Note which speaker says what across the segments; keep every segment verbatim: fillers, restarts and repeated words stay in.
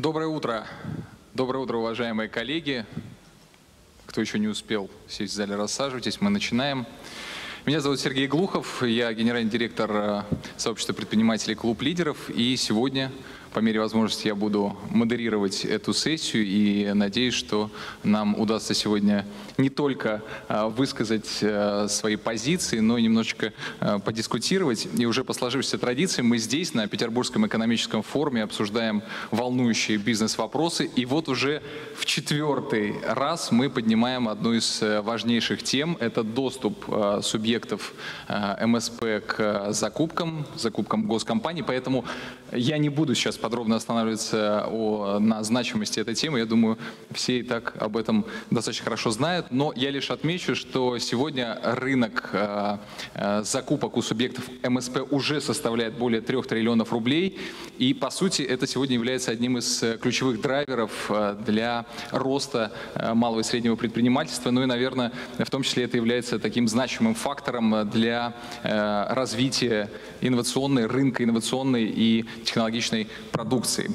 Speaker 1: Доброе утро. Доброе утро, уважаемые коллеги. Кто еще не успел сесть в зале, рассаживайтесь. Мы начинаем. Меня зовут Сергей Глухов. Я генеральный директор сообщества предпринимателей «Клуб лидеров». И сегодня, по мере возможности, я буду модерировать эту сессию. И надеюсь, что нам удастся сегодня не только высказать свои позиции, но и немножечко подискутировать. И уже по сложившейся традиции мы здесь, на Петербургском экономическом форуме, обсуждаем волнующие бизнес-вопросы. И вот уже в четвертый раз мы поднимаем одну из важнейших тем. Это доступ субъектов эм эс пэ к закупкам, закупкам госкомпаний. Поэтому я не буду сейчас подробно останавливаться о, на значимости этой темы. Я думаю, все и так об этом достаточно хорошо знают. Но я лишь отмечу, что сегодня рынок э, э, закупок у субъектов эм эс пэ уже составляет более трех триллионов рублей. И, по сути, это сегодня является одним из ключевых драйверов для роста малого и среднего предпринимательства. Ну и, наверное, в том числе это является таким значимым фактором для э, развития инновационной, рынка инновационной и технологичной продукции.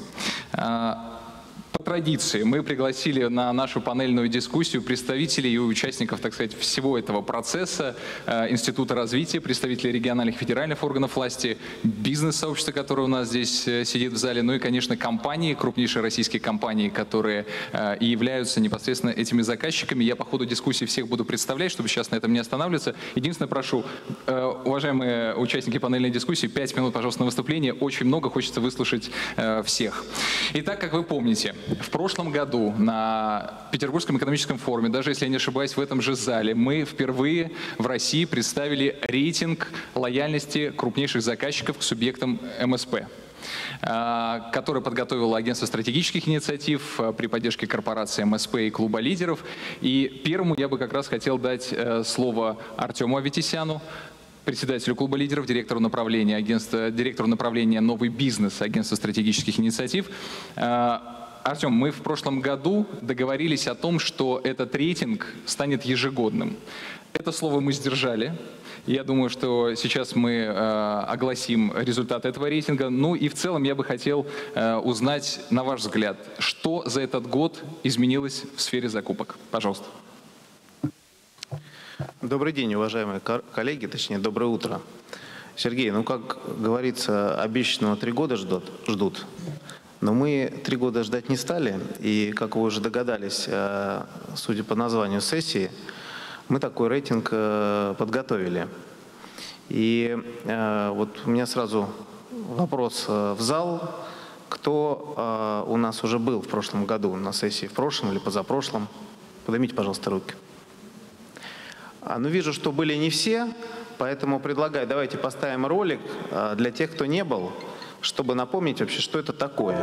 Speaker 1: По традиции мы пригласили на нашу панельную дискуссию представителей и участников, так сказать, всего этого процесса, Института развития, представителей региональных и федеральных органов власти, бизнес-сообщества, которое у нас здесь сидит в зале, ну и, конечно, компании, крупнейшие российские компании, которые и являются непосредственно этими заказчиками. Я по ходу дискуссии всех буду представлять, чтобы сейчас на этом не останавливаться. Единственное, прошу, уважаемые участники панельной дискуссии, пять минут, пожалуйста, на выступление. Очень много, хочется выслушать всех. Итак, как вы помните, в прошлом году на Петербургском экономическом форуме, даже если я не ошибаюсь, в этом же зале, мы впервые в России представили рейтинг лояльности крупнейших заказчиков к субъектам эм эс пэ, который подготовило Агентство стратегических инициатив при поддержке корпорации эм эс пэ и Клуба лидеров. И первому я бы как раз хотел дать слово Артему Аветисяну, председателю Клуба лидеров, директору направления, агентства, директору направления «Новый бизнес» Агентства стратегических инициатив. Артем, мы в прошлом году договорились о том, что этот рейтинг станет ежегодным. Это слово мы сдержали. Я думаю, что сейчас мы э, огласим результаты этого рейтинга. Ну и в целом я бы хотел э, узнать, на ваш взгляд, что за этот год изменилось в сфере закупок. Пожалуйста.
Speaker 2: Добрый день, уважаемые коллеги, точнее, доброе утро. Сергей, ну, как говорится, обещанного три года ждут. ждут. Но мы три года ждать не стали, и, как вы уже догадались, судя по названию сессии, мы такой рейтинг подготовили. И вот у меня сразу вопрос в зал. Кто у нас уже был в прошлом году на сессии, в прошлом или позапрошлом? Поднимите, пожалуйста, руки. Ну, вижу, что были не все, поэтому предлагаю, давайте поставим ролик для тех, кто не был, чтобы напомнить вообще, что это такое.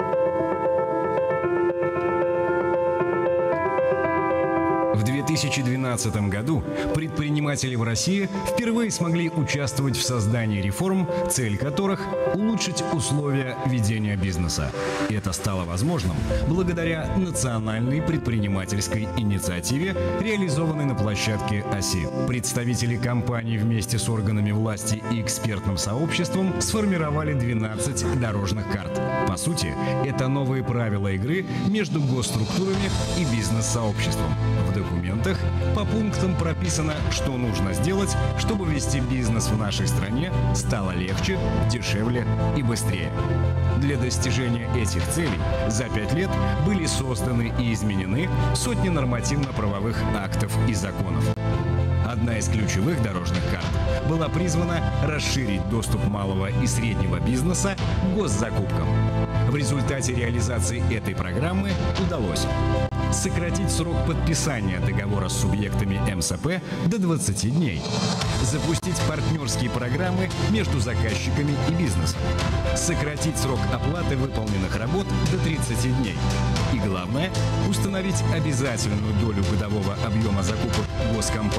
Speaker 3: В две тысячи двенадцатом году предприниматели в России впервые смогли участвовать в создании реформ, цель которых – улучшить условия ведения бизнеса. Это стало возможным благодаря национальной предпринимательской инициативе, реализованной на площадке ОСИ. Представители компаний вместе с органами власти и экспертным сообществом сформировали двенадцать дорожных карт. По сути, это новые правила игры между госструктурами и бизнес-сообществом. В документах по пунктам прописано, что нужно сделать, чтобы вести бизнес в нашей стране стало легче, дешевле и быстрее. Для достижения этих целей за пять лет были созданы и изменены сотни нормативно-правовых актов и законов. Одна из ключевых дорожных карт была призвана расширить доступ малого и среднего бизнеса к госзакупкам. В результате реализации этой программы удалось сократить срок подписания договора с субъектами эм эс пэ до двадцати дней, запустить партнерские программы между заказчиками и бизнесом, сократить срок оплаты выполненных работ до тридцати дней и, главное, установить обязательную долю годового объема закупок госкомпаний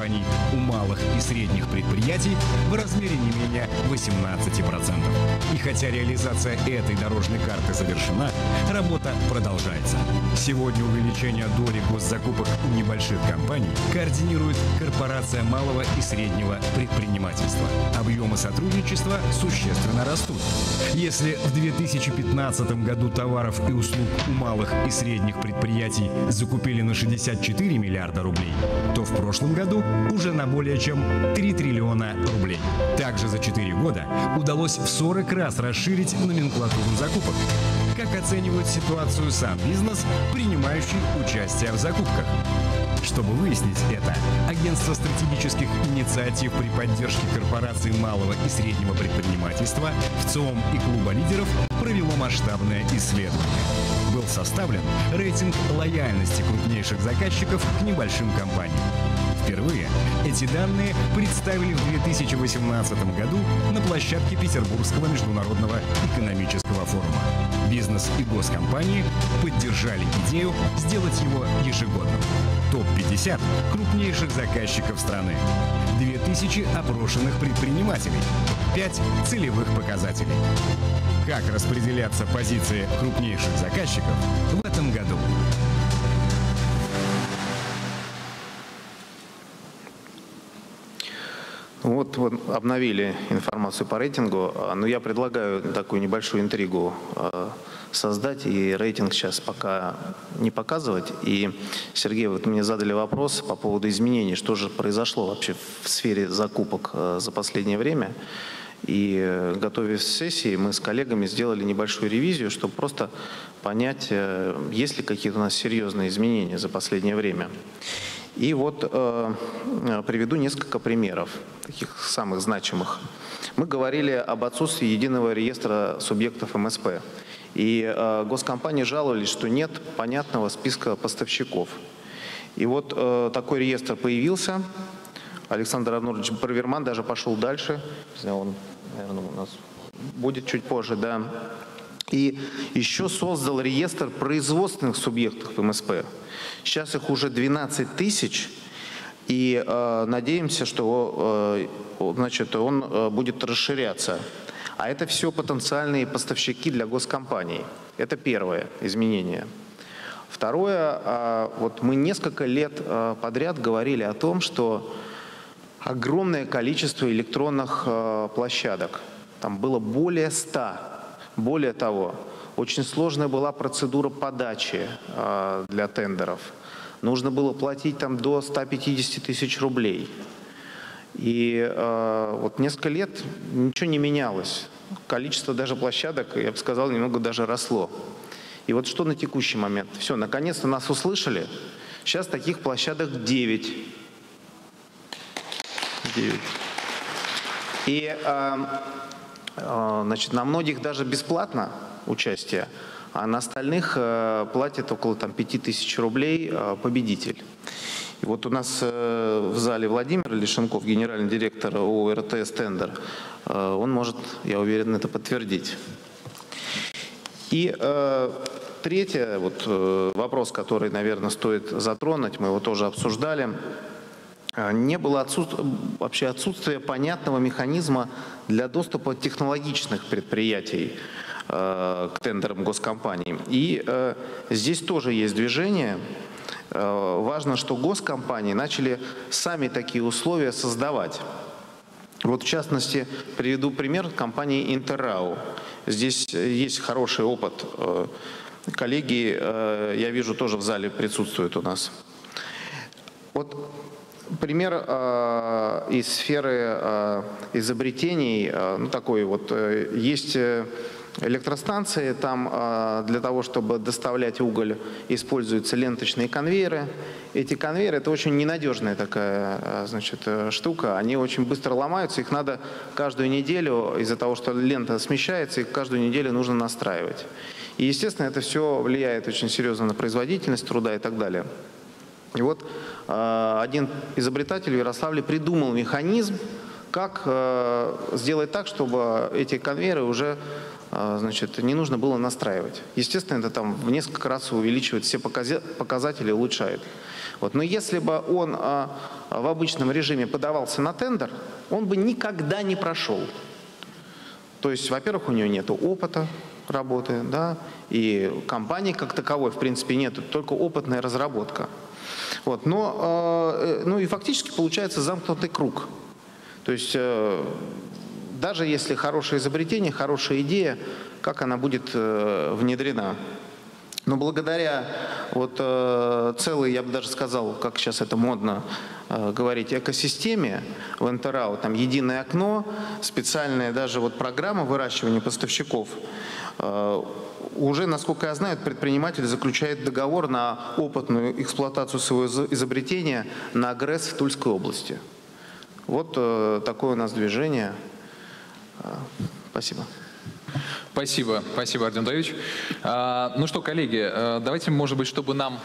Speaker 3: у малых и средних предприятий в размере не менее восемнадцати процентов. И хотя реализация этой дорожной карты завершена, работа продолжается. Сегодня увеличение доли госзакупок у небольших компаний координирует Корпорация малого и среднего предпринимательства. Объемы сотрудничества существенно растут. Если в две тысячи пятнадцатом году товаров и услуг у малых и средних предприятий закупили на шестьдесят четыре миллиарда рублей, то в прошлом году уже на более чем три триллиона рублей. Также за четыре года удалось в сорок раз расширить номенклатуру закупок. Как оценивает ситуацию сам бизнес, принимающий участие в закупках? Чтобы выяснить это, Агентство стратегических инициатив при поддержке корпораций малого и среднего предпринимательства, ВЦИОМ и Клуба лидеров провело масштабное исследование. Был составлен рейтинг лояльности крупнейших заказчиков к небольшим компаниям. Впервые эти данные представили в две тысячи восемнадцатом году на площадке Петербургского международного экономического форума. Бизнес и госкомпании поддержали идею сделать его ежегодным. топ пятьдесят крупнейших заказчиков страны, две тысячи опрошенных предпринимателей, пять целевых показателей. Как распределяться позиции крупнейших заказчиков в этом году?
Speaker 2: Вот, вот обновили информацию по рейтингу, но я предлагаю такую небольшую интригу создать и рейтинг сейчас пока не показывать. И, Сергей, вот мне задали вопрос по поводу изменений, что же произошло вообще в сфере закупок за последнее время. И, готовясь к сессии, мы с коллегами сделали небольшую ревизию, чтобы просто понять, есть ли какие-то у нас серьезные изменения за последнее время. И вот э, приведу несколько примеров, таких самых значимых. Мы говорили об отсутствии единого реестра субъектов эм эс пэ. И э, госкомпании жаловались, что нет понятного списка поставщиков. И вот э, такой реестр появился. Александр Арнольдович Браверман даже пошел дальше. Он, наверное, у нас будет чуть позже, да. И еще создал реестр производственных субъектов эм эс пэ. Сейчас их уже двенадцать тысяч, и э, надеемся, что э, значит, он э, будет расширяться. А это все потенциальные поставщики для госкомпаний. Это первое изменение. Второе, э, вот мы несколько лет э, подряд говорили о том, что огромное количество электронных э, площадок, там было более ста. Более того, очень сложная была процедура подачи э, для тендеров. Нужно было платить там до ста пятидесяти тысяч рублей. И э, вот несколько лет ничего не менялось. Количество даже площадок, я бы сказал, немного даже росло. И вот что на текущий момент? Все, наконец-то нас услышали. Сейчас таких площадок девять. девять. И э, э, значит, на многих даже бесплатно участие, а на остальных э, платит около там, пяти тысяч рублей э, победитель. И вот у нас э, в зале Владимир Лешенков, генеральный директор ООО эр тэ эс «Тендер», э, он может, я уверен, это подтвердить. И э, третий вот, э, вопрос, который, наверное, стоит затронуть, мы его тоже обсуждали. Не было отсутствия, вообще отсутствия понятного механизма для доступа технологичных предприятий э, к тендерам госкомпаний. И э, здесь тоже есть движение. Э, важно, что госкомпании начали сами такие условия создавать. Вот в частности, приведу пример компании «Интеррау». Здесь есть хороший опыт. Коллеги, э, я вижу, тоже в зале присутствуют у нас. Вот пример э, из сферы э, изобретений, э, ну такой вот, э, есть электростанции, там э, для того, чтобы доставлять уголь, используются ленточные конвейеры. Эти конвейеры — это очень ненадежная такая, э, значит, штука, они очень быстро ломаются, их надо каждую неделю, из-за того, что лента смещается, их каждую неделю нужно настраивать. И, естественно, это все влияет очень серьезно на производительность труда и так далее. И вот э, один изобретатель в Ярославле придумал механизм, как э, сделать так, чтобы эти конвейеры уже э, значит, не нужно было настраивать. Естественно, это там в несколько раз увеличивает все показатели, улучшает. Вот. Но если бы он э, в обычном режиме подавался на тендер, он бы никогда не прошел. То есть, во-первых, у нее нет опыта работы, да, и компании как таковой, в принципе, нет, только опытная разработка. Вот, но, э, ну и фактически получается замкнутый круг. То есть, э, даже если хорошее изобретение, хорошая идея, как она будет э, внедрена? Но благодаря вот э, целой, я бы даже сказал, как сейчас это модно э, говорить, экосистеме в эн тэ эр а о, там единое окно, специальная даже вот программа выращивания поставщиков, э, уже, насколько я знаю, предприниматель заключает договор на опытную эксплуатацию своего изобретения на ГРЭС в Тульской области. Вот э, такое у нас движение. Э, спасибо.
Speaker 1: Спасибо, спасибо, Артем Давидович. А, ну что, коллеги, давайте, может быть, чтобы нам,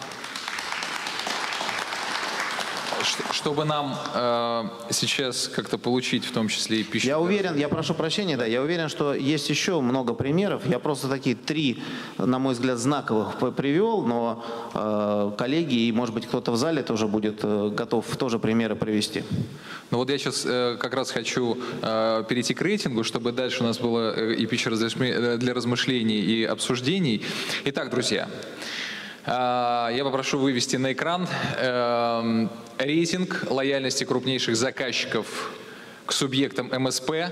Speaker 1: чтобы нам э, сейчас как-то получить, в том числе и пищу.
Speaker 2: Я уверен, я прошу прощения, да, я уверен, что есть еще много примеров. Я просто такие три, на мой взгляд, знаковых привел, но э, коллеги и, может быть, кто-то в зале тоже будет э, готов тоже примеры привести.
Speaker 1: Ну вот я сейчас э, как раз хочу э, перейти к рейтингу, чтобы дальше у нас было э, и пища для размышлений и обсуждений. Итак, друзья, э, я попрошу вывести на экран э, рейтинг лояльности крупнейших заказчиков к субъектам эм эс пэ.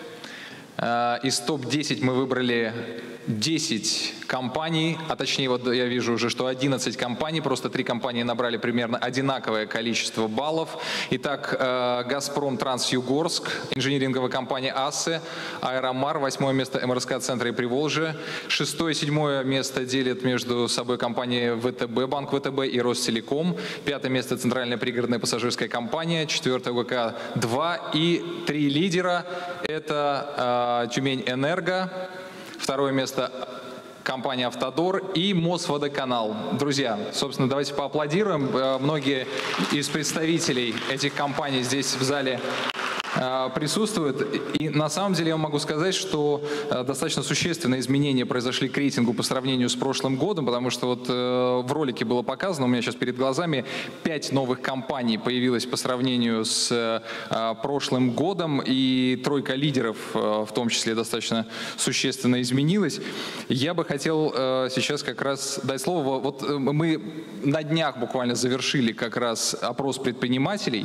Speaker 1: Э, из топ десять мы выбрали десять компаний, а точнее вот я вижу уже, что одиннадцать компаний, просто три компании набрали примерно одинаковое количество баллов. Итак, Газпром Трансюгорск, инжиниринговая компания АССЕ, Аэромар, восьмое место эм эр эс ка-центра и Приволжье, шестое, седьмое место делят между собой компании вэ тэ бэ, банк вэ тэ бэ и Ростелеком, пятое место Центральная пригородная пассажирская компания, четвертое вэ ка-два и три лидера – это э, Тюмень-Энерго, второе место компания «Автодор» и Мосводоканал. Друзья, собственно, давайте поаплодируем. Многие из представителей этих компаний здесь в зале присутствуют. И на самом деле я могу сказать, что достаточно существенные изменения произошли к рейтингу по сравнению с прошлым годом, потому что вот в ролике было показано, у меня сейчас перед глазами, пять новых компаний появилось по сравнению с прошлым годом, и тройка лидеров в том числе достаточно существенно изменилась. Я бы хотел сейчас как раз дать слово. Вот мы на днях буквально завершили как раз опрос предпринимателей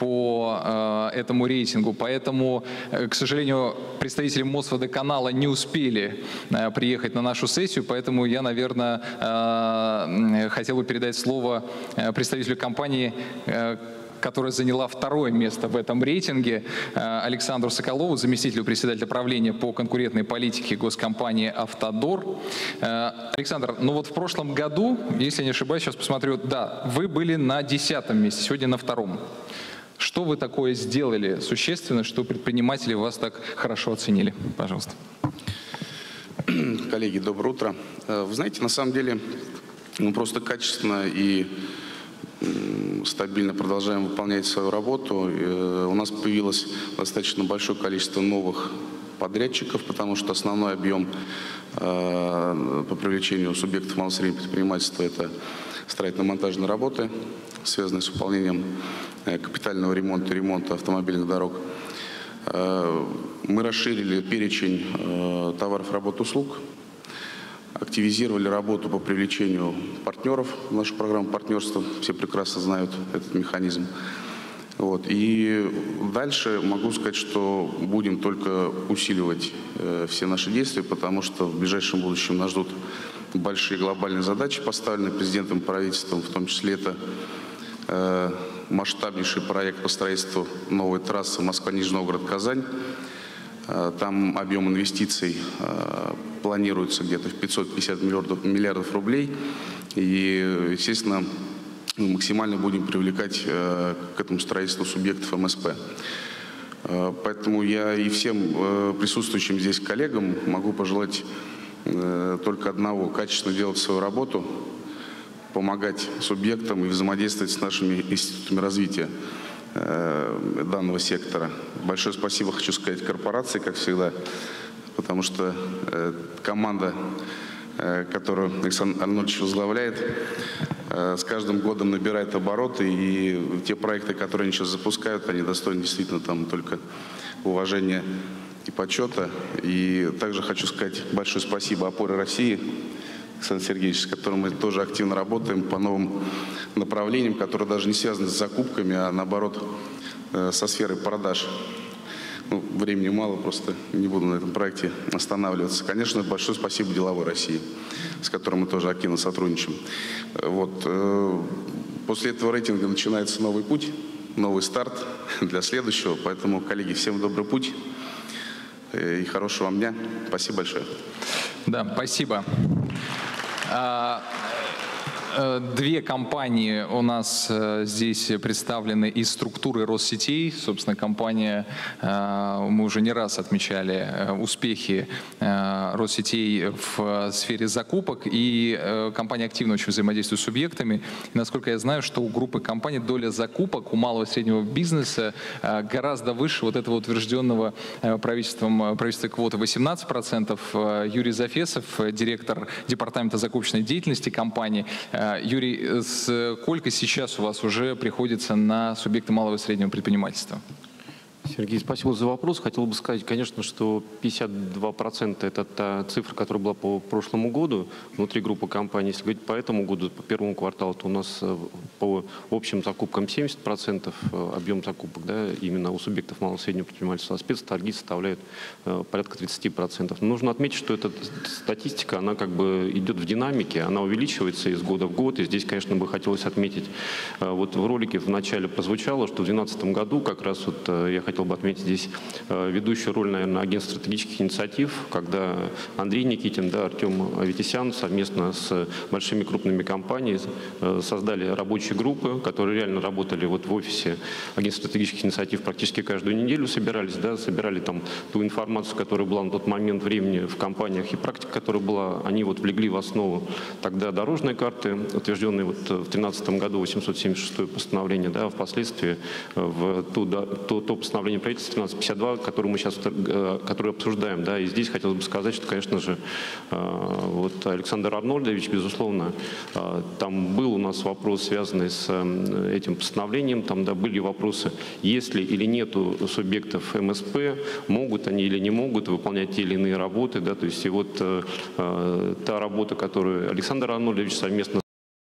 Speaker 1: по этому рейтингу. Поэтому, к сожалению, представители Мосводоканала не успели приехать на нашу сессию, поэтому я, наверное, хотел бы передать слово представителю компании, которая заняла второе место в этом рейтинге, Александру Соколову, заместителю председателя правления по конкурентной политике госкомпании «Автодор». Александр, ну вот в прошлом году, если не ошибаюсь, сейчас посмотрю, да, вы были на десятом месте, сегодня на втором. Что вы такое сделали существенно, что предприниматели вас так хорошо оценили? Пожалуйста.
Speaker 4: Коллеги, доброе утро. Вы знаете, на самом деле мы просто качественно и стабильно продолжаем выполнять свою работу. У нас появилось достаточно большое количество новых подрядчиков, потому что основной объем по привлечению субъектов малого и среднего предпринимательства – это строительно-монтажные работы, связанные с выполнением капитального ремонта и ремонта автомобильных дорог. Мы расширили перечень товаров, работ, услуг, активизировали работу по привлечению партнеров в нашу программу партнерства. Все прекрасно знают этот механизм. Вот. И дальше могу сказать, что будем только усиливать э, все наши действия, потому что в ближайшем будущем нас ждут большие глобальные задачи, поставленные президентом и правительством, в том числе это э, масштабнейший проект по строительству новой трассы Москва-Нижний Новгород-Казань. Э, там объем инвестиций э, планируется где-то в пятьсот пятьдесят миллиардов, миллиардов рублей. И, естественно, мы максимально будем привлекать э, к этому строительству субъектов эм эс пэ. Э, поэтому я и всем э, присутствующим здесь коллегам могу пожелать э, только одного – качественно делать свою работу, помогать субъектам и взаимодействовать с нашими институтами развития э, данного сектора. Большое спасибо хочу сказать корпорации, как всегда, потому что э, команда которую Александр Арнольдович возглавляет, с каждым годом набирает обороты, и те проекты, которые они сейчас запускают, они достойны действительно там только уважения и почета. И также хочу сказать большое спасибо «Опоре России», Александр Сергеевич, с которым мы тоже активно работаем по новым направлениям, которые даже не связаны с закупками, а наоборот со сферой продаж. Ну, времени мало, просто не буду на этом проекте останавливаться. Конечно, большое спасибо «Деловой России», с которым мы тоже активно сотрудничаем. Вот. После этого рейтинга начинается новый путь, новый старт для следующего. Поэтому, коллеги, всем добрый путь и хорошего вам дня. Спасибо большое.
Speaker 1: Да, спасибо. Две компании у нас здесь представлены из структуры Россетей. Собственно, компания, мы уже не раз отмечали успехи Россетей в сфере закупок, и компания активно очень взаимодействует с субъектами. И, насколько я знаю, что у группы компаний доля закупок у малого и среднего бизнеса гораздо выше вот этого утвержденного правительством правительства квоты восемнадцать процентов. Юрий Зафесов, директор департамента закупочной деятельности компании. Юрий, сколько сейчас у вас уже приходится на субъекты малого и среднего предпринимательства?
Speaker 5: Сергей, спасибо за вопрос. Хотел бы сказать, конечно, что пятьдесят два процента это та цифра, которая была по прошлому году внутри группы компаний. Если говорить по этому году, по первому кварталу, то у нас по общим закупкам семьдесят процентов объем закупок, да, именно у субъектов малого и среднего предпринимательства, а спецторги составляют порядка тридцати процентов. Но нужно отметить, что эта статистика, она как бы идет в динамике, она увеличивается из года в год. И здесь, конечно, бы хотелось отметить, вот в ролике в начале прозвучало, что в две тысячи двенадцатом году как раз вот я хотел бы отметить здесь ведущую роль, наверное, агентства стратегических инициатив, когда Андрей Никитин, да, Артем Аветисян совместно с большими крупными компаниями создали рабочие группы, которые реально работали вот в офисе агентства стратегических инициатив практически каждую неделю собирались, да, собирали там ту информацию, которая была на тот момент времени в компаниях, и практика, которая была, они вот влегли в основу тогда дорожной карты, утвержденной вот в две тысячи тринадцатом году восемьсот семьдесят шестое постановление, да, впоследствии в то, да, то, то постановление правительства тринадцать пятьдесят два, которое мы сейчас которое обсуждаем. Да, и здесь хотелось бы сказать, что, конечно же, вот Александр Арнольдович, безусловно, там был у нас вопрос, связанный с этим постановлением, там, да, были вопросы, есть ли или нету субъектов эм эс пэ, могут они или не могут выполнять те или иные работы, да, то есть и вот та работа, которую Александр Арнольдович совместно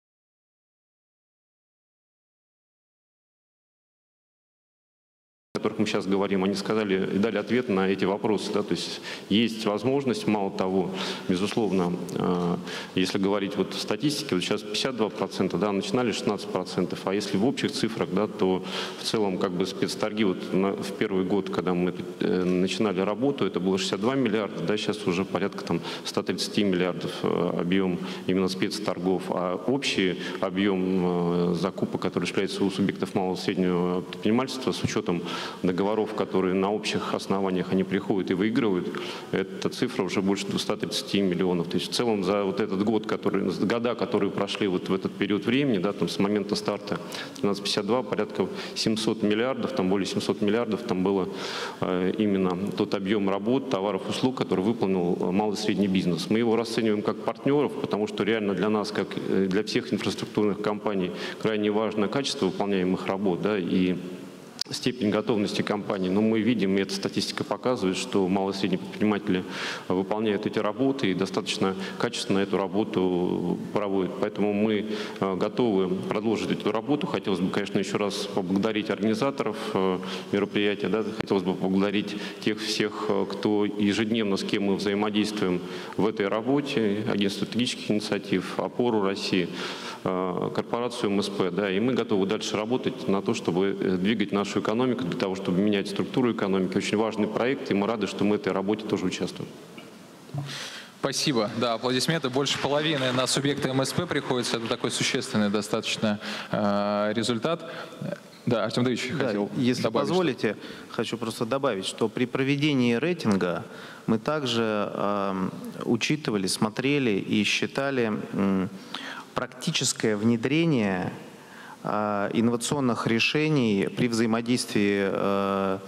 Speaker 5: о которых мы сейчас говорим, они сказали и дали ответ на эти вопросы. Да, то есть есть возможность, мало того, безусловно, э, если говорить вот в статистике, вот сейчас пятьдесят два процента, да, начинали шестнадцать процентов, а если в общих цифрах, да, то в целом как бы спецторги вот на, в первый год, когда мы э, начинали работу, это было шестьдесят два миллиарда, да, сейчас уже порядка там ста тридцати миллиардов э, объем именно спецторгов, а общий объем э, закупок, который осуществляется у субъектов малого и среднего предпринимательства с учетом договоров, которые на общих основаниях они приходят и выигрывают, эта цифра уже больше двухсот тридцати миллионов. То есть в целом за вот этот год, который, года, которые прошли вот в этот период времени, да, там с момента старта тринадцать пятьдесят два, порядка семисот миллиардов, там более семисот миллиардов, там было э, именно тот объем работ, товаров, услуг, который выполнил малый и средний бизнес. Мы его расцениваем как партнеров, потому что реально для нас, как для всех инфраструктурных компаний, крайне важно качество выполняемых работ, да, и степень готовности компании. Но мы видим, и эта статистика показывает, что малые и средние предприниматели выполняют эти работы и достаточно качественно эту работу проводят. Поэтому мы готовы продолжить эту работу. Хотелось бы, конечно, еще раз поблагодарить организаторов мероприятия. Да? Хотелось бы поблагодарить тех всех, кто ежедневно, с кем мы взаимодействуем в этой работе. Агентство стратегических инициатив, «Опору России», корпорацию эм эс пэ. Да? И мы готовы дальше работать на то, чтобы двигать нашу экономику, для того, чтобы менять структуру экономики. Очень важный проект, и мы рады, что мы в этой работе тоже участвуем.
Speaker 1: Спасибо. Да, аплодисменты. Больше половины на субъекты эм эс пэ приходится. Это такой существенный достаточно э, результат. Да, Артем Давидович
Speaker 2: да,
Speaker 1: хотел
Speaker 2: если
Speaker 1: добавить.
Speaker 2: позволите, хочу просто добавить, что при проведении рейтинга мы также э, учитывали, смотрели и считали э, практическое внедрение инновационных решений при взаимодействии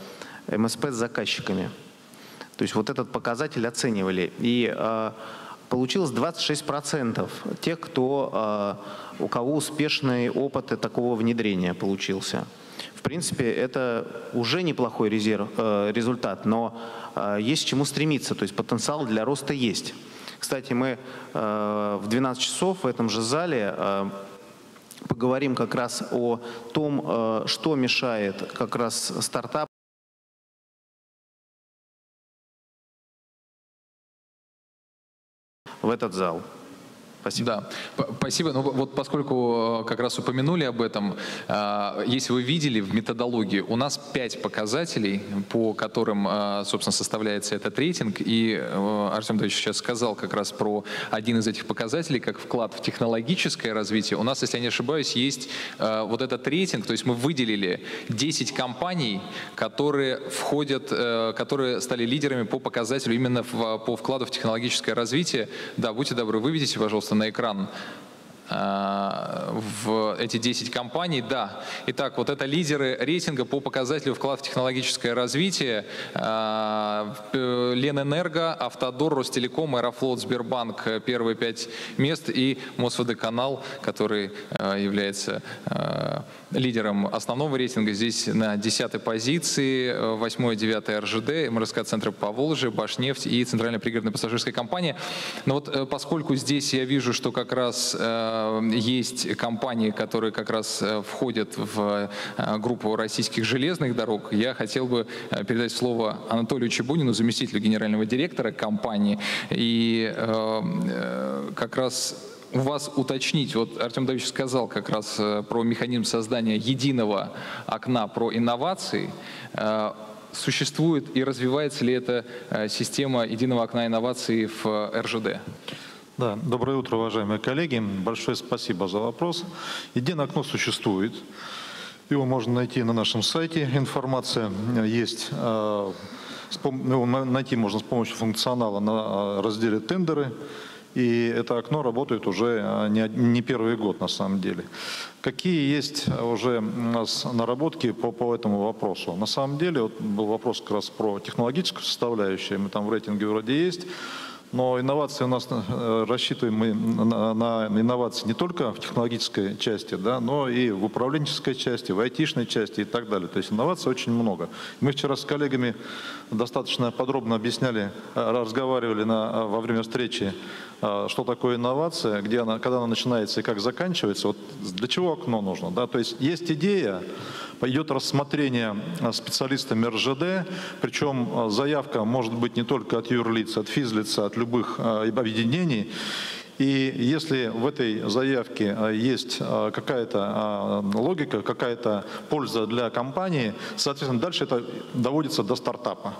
Speaker 2: эм эс пэ с заказчиками. То есть вот этот показатель оценивали. И получилось двадцать шесть процентов тех, кто, у кого успешный опыт такого внедрения получился. В принципе, это уже неплохой резерв, результат, но есть к чему стремиться, то есть потенциал для роста есть. Кстати, мы в двенадцать часов в этом же зале поговорим как раз о том, что мешает как раз стартапам в этот зал. Спасибо.
Speaker 1: Да, спасибо. Ну, вот поскольку как раз упомянули об этом, если вы видели в методологии, у нас пять показателей, по которым, собственно, составляется этот рейтинг. И Артем Давидович сейчас сказал как раз про один из этих показателей, как вклад в технологическое развитие. У нас, если я не ошибаюсь, есть вот этот рейтинг, то есть мы выделили десять компаний, которые входят, которые стали лидерами по показателю именно по вкладу в технологическое развитие. Да, будьте добры, выведите, пожалуйста, на экран в эти десять компаний. Да. Итак, вот это лидеры рейтинга по показателю вклад в технологическое развитие. Ленэнерго, Автодор, Ростелеком, Аэрофлот, Сбербанк — первые пять мест, и Мосводоканал, который является лидером основного рейтинга, здесь на десятой позиции, восьмой, девятый эр жэ дэ, эм эр эс ка-центр Поволжье, Башнефть и Центральная пригородная пассажирская компания. Но вот поскольку здесь я вижу, что как раз есть компании, которые как раз входят в группу российских железных дорог, я хотел бы передать слово Анатолию Чебунину, заместителю генерального директора компании, и как раз у вас уточнить, вот Артем Давидович сказал как раз про механизм создания единого окна про инновации. Существует и развивается ли эта система единого окна инноваций в эр жэ дэ?
Speaker 6: Да, доброе утро, уважаемые коллеги. Большое спасибо за вопрос. Единое окно существует. Его можно найти на нашем сайте. Информация есть. Его найти можно с помощью функционала на разделе «Тендеры». И это окно работает уже не, не первый год на самом деле. Какие есть уже у нас наработки по, по этому вопросу? На самом деле вот был вопрос как раз про технологическую составляющую. Мы там в рейтинге вроде есть. Но инновации у нас, рассчитываем мы на, на инновации не только в технологической части, да, но и в управленческой части, в айтишной части и так далее. То есть инноваций очень много. Мы вчера с коллегами достаточно подробно объясняли, разговаривали на, во время встречи, что такое инновация, где она, когда она начинается и как заканчивается, вот для чего окно нужно. Да? То есть есть идея, идет рассмотрение специалистами эр жэ дэ, причем заявка может быть не только от юрлиц, от физлица, от любых объединений. И если в этой заявке есть какая-то логика, какая-то польза для компании, соответственно, дальше это доводится до стартапа.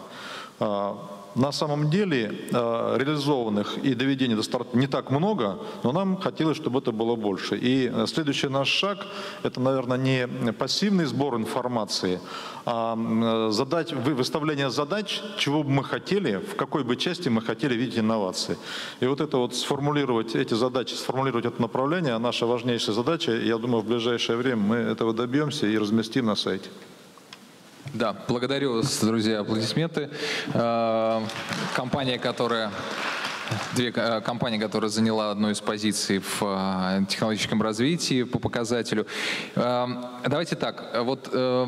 Speaker 6: На самом деле реализованных и доведений до старта не так много, но нам хотелось, чтобы это было больше. И следующий наш шаг – это, наверное, не пассивный сбор информации, а задать, выставление задач, чего бы мы хотели, в какой бы части мы хотели видеть инновации. И вот это вот сформулировать эти задачи, сформулировать это направление – наша важнейшая задача. Я думаю, в ближайшее время мы этого добьемся и разместим на сайте.
Speaker 1: Да, благодарю вас, друзья, аплодисменты. Компания, которая, две компании, которая заняла одну из позиций в технологическом развитии по показателю. Давайте так, вот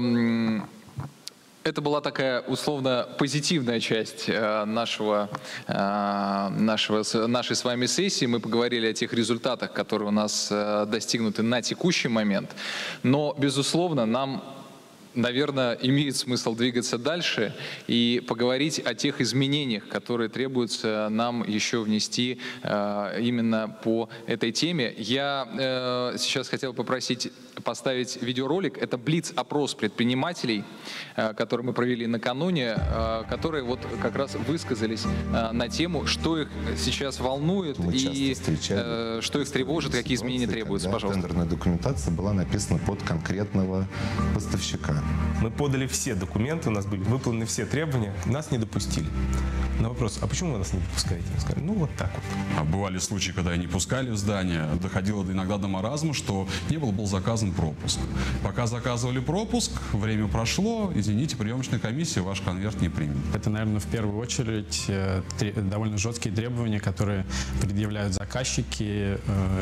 Speaker 1: это была такая условно позитивная часть нашего, нашего, нашей с вами сессии. Мы поговорили о тех результатах, которые у нас достигнуты на текущий момент. Но, безусловно, нам, наверное, имеет смысл двигаться дальше и поговорить о тех изменениях, которые требуется нам еще внести э, именно по этой теме. Я э, сейчас хотел попросить поставить видеоролик. Это блиц-опрос предпринимателей, э, который мы провели накануне, э, которые вот как раз высказались э, на тему, что их сейчас волнует мы и э, что их тревожит, какие изменения требуются. Пожалуйста.
Speaker 7: Тендерная документация была написана под конкретного поставщика.
Speaker 8: Мы подали все документы, у нас были выполнены все требования, нас не допустили. На вопрос, а почему вы нас не пускаете? Мы сказали, ну вот так вот.
Speaker 9: Бывали случаи, когда и не пускали в здание, доходило иногда до маразма, что не был, был заказан пропуск. Пока заказывали пропуск, время прошло, извините, приемочная комиссия ваш конверт не примет.
Speaker 10: Это, наверное, в первую очередь довольно жесткие требования, которые предъявляют заказчики,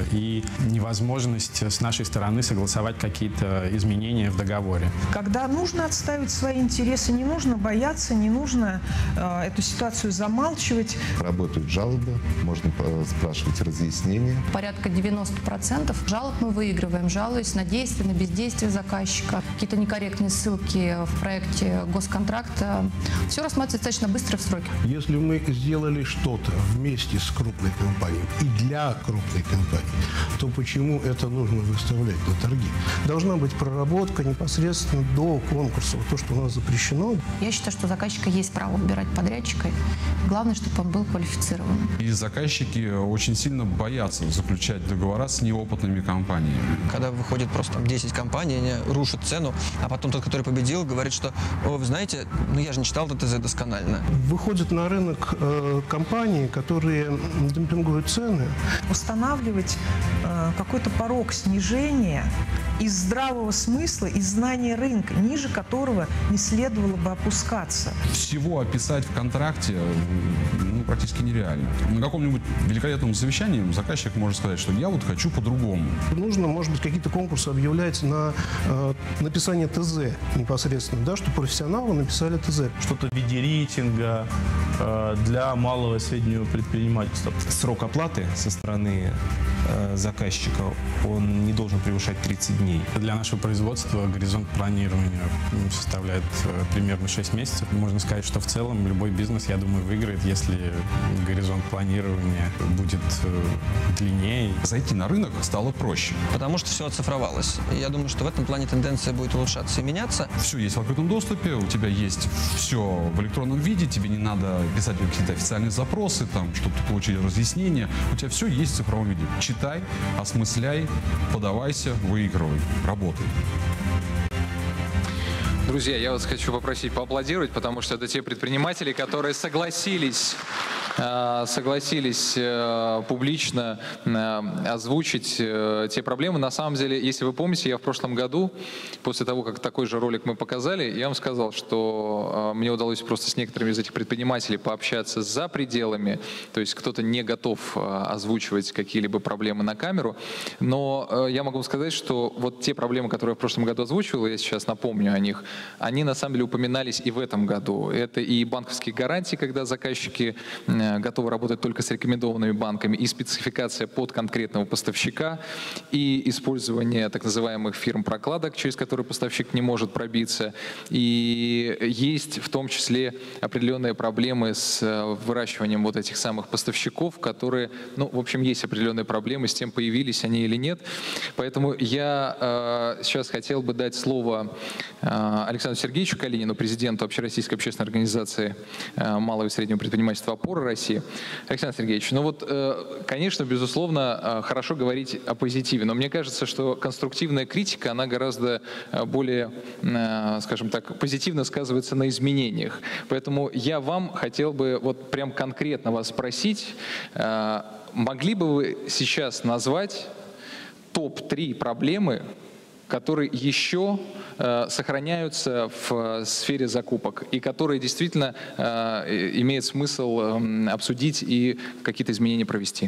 Speaker 10: и невозможность с нашей стороны согласовать какие-то изменения в договоре.
Speaker 11: Когда нужно отставить свои интересы, не нужно бояться, не нужно э, эту ситуацию замалчивать.
Speaker 7: Работают жалобы, можно спрашивать разъяснения.
Speaker 12: Порядка девяноста процентов жалоб мы выигрываем, жалуясь на действия, на бездействие заказчика, какие-то некорректные ссылки в проекте госконтракта. Все рассматривается достаточно быстро в сроки.
Speaker 13: Если мы сделали что-то вместе с крупной компанией и для крупной компании, то почему это нужно выставлять на торги? Должна быть проработка непосредственно до конкурса, вот то, что у нас запрещено.
Speaker 12: Я считаю, что у заказчика есть право выбирать подрядчика. Главное, чтобы он был квалифицирован.
Speaker 9: И заказчики очень сильно боятся заключать договора с неопытными компаниями.
Speaker 14: Когда выходит просто десять компаний, они рушат цену, а потом тот, который победил, говорит, что, о, вы знаете, ну я же не читал ТТЗ досконально.
Speaker 13: Выходят на рынок э, компании, которые демпингуют цены.
Speaker 11: Устанавливать э, какой-то порог снижения из здравого смысла, из знания рынка, ниже которого не следовало бы опускаться.
Speaker 9: Всего описать в контракте ну, практически нереально. На каком-нибудь великолепном совещании заказчик может сказать, что я вот хочу по-другому.
Speaker 13: Нужно, может быть, какие-то конкурсы объявлять на э, написание ТЗ непосредственно, да, чтобы профессионалы написали ТЗ.
Speaker 15: Что-то в виде рейтинга э, для малого и среднего предпринимательства.
Speaker 8: Срок оплаты со стороны э, заказчика, он не должен превышать тридцать дней.
Speaker 10: Для нашего производства горизонт планирования составляет э, примерно шесть месяцев. Можно сказать, что в целом любой бизнес, я думаю, выиграет, если горизонт планирования будет э, длиннее.
Speaker 9: Зайти на рынок стало проще.
Speaker 14: Потому что все оцифровалось. Я думаю, что в этом плане тенденция будет улучшаться и меняться.
Speaker 9: Все есть в открытом доступе, у тебя есть все в электронном виде, тебе не надо писать какие-то официальные запросы, там, чтобы получить разъяснение. У тебя все есть в цифровом виде. Читай, осмысляй, подавайся, выигрывай, работай.
Speaker 1: Друзья, я вас хочу попросить поаплодировать, потому что это те предприниматели, которые согласились, согласились публично озвучить те проблемы. На самом деле, если вы помните, я в прошлом году, после того, как такой же ролик мы показали, я вам сказал, что мне удалось просто с некоторыми из этих предпринимателей пообщаться за пределами, то есть кто-то не готов озвучивать какие-либо проблемы на камеру, но я могу сказать, что вот те проблемы, которые я в прошлом году озвучивал, я сейчас напомню о них, они на самом деле упоминались и в этом году. Это и банковские гарантии, когда заказчики готовы работать только с рекомендованными банками, и спецификация под конкретного поставщика, и использование так называемых фирм-прокладок, через которые поставщик не может пробиться. И есть в том числе определенные проблемы с выращиванием вот этих самых поставщиков, которые, ну, в общем, есть определенные проблемы с тем, появились они или нет. Поэтому я э, сейчас хотел бы дать слово э, Александру Сергеевичу Калинину, президенту Общероссийской общественной организации э, малого и среднего предпринимательства «Опора России». Александр Сергеевич, ну вот, э, конечно, безусловно, э, хорошо говорить о позитиве, но мне кажется, что конструктивная критика, она гораздо э, более, э, скажем так, позитивно сказывается на изменениях. Поэтому я вам хотел бы вот прям конкретно вас спросить, э, могли бы вы сейчас назвать топ три проблемы, которые еще э, сохраняются в э, сфере закупок и которые действительно э, имеет смысл э, обсудить и какие-то изменения провести?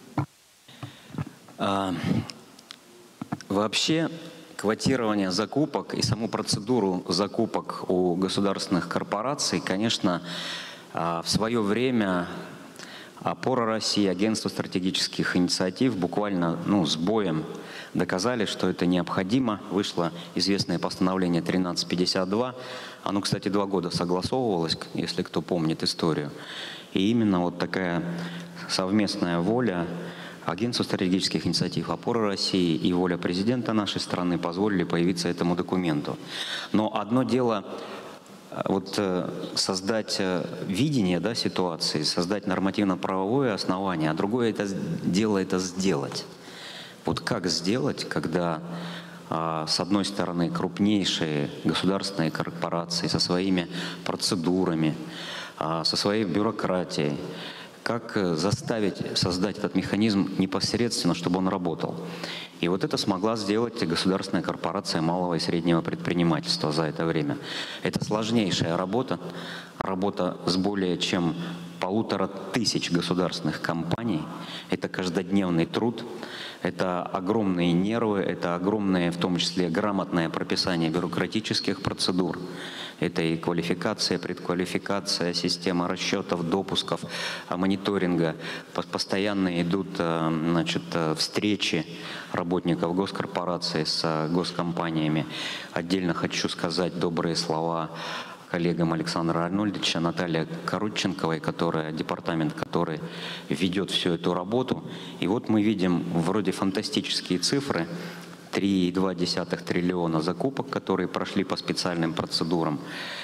Speaker 16: А, вообще, квотирование закупок и саму процедуру закупок у государственных корпораций, конечно, в свое время «Опора России», Агентство стратегических инициатив буквально ну, с боем доказали, что это необходимо. Вышло известное постановление тринадцать пятьдесят два. Оно, кстати, два года согласовывалось, если кто помнит историю. И именно вот такая совместная воля Агентства стратегических инициатив «Опора России» и воля президента нашей страны позволили появиться этому документу. Но одно дело вот создать видение, да, ситуации, создать нормативно-правовое основание, а другое это дело это сделать. Вот как сделать, когда с одной стороны крупнейшие государственные корпорации со своими процедурами, со своей бюрократией. Как заставить создать этот механизм непосредственно, чтобы он работал. И вот это смогла сделать государственная корпорация малого и среднего предпринимательства за это время. Это сложнейшая работа, работа с более чем полутора тысяч государственных компаний. Это каждодневный труд, это огромные нервы, это огромное, в том числе, грамотное прописание бюрократических процедур. Это и квалификация, предквалификация, система расчетов, допусков, мониторинга. Постоянно идут, значит, встречи работников госкорпорации с госкомпаниями. Отдельно хочу сказать добрые слова коллегам Александра Арнольдовича, Наталье Коротченковой, которая, департамент, который ведет всю эту работу. И вот мы видим вроде фантастические цифры. три и два десятых триллиона закупок, которые прошли по специальным процедурам.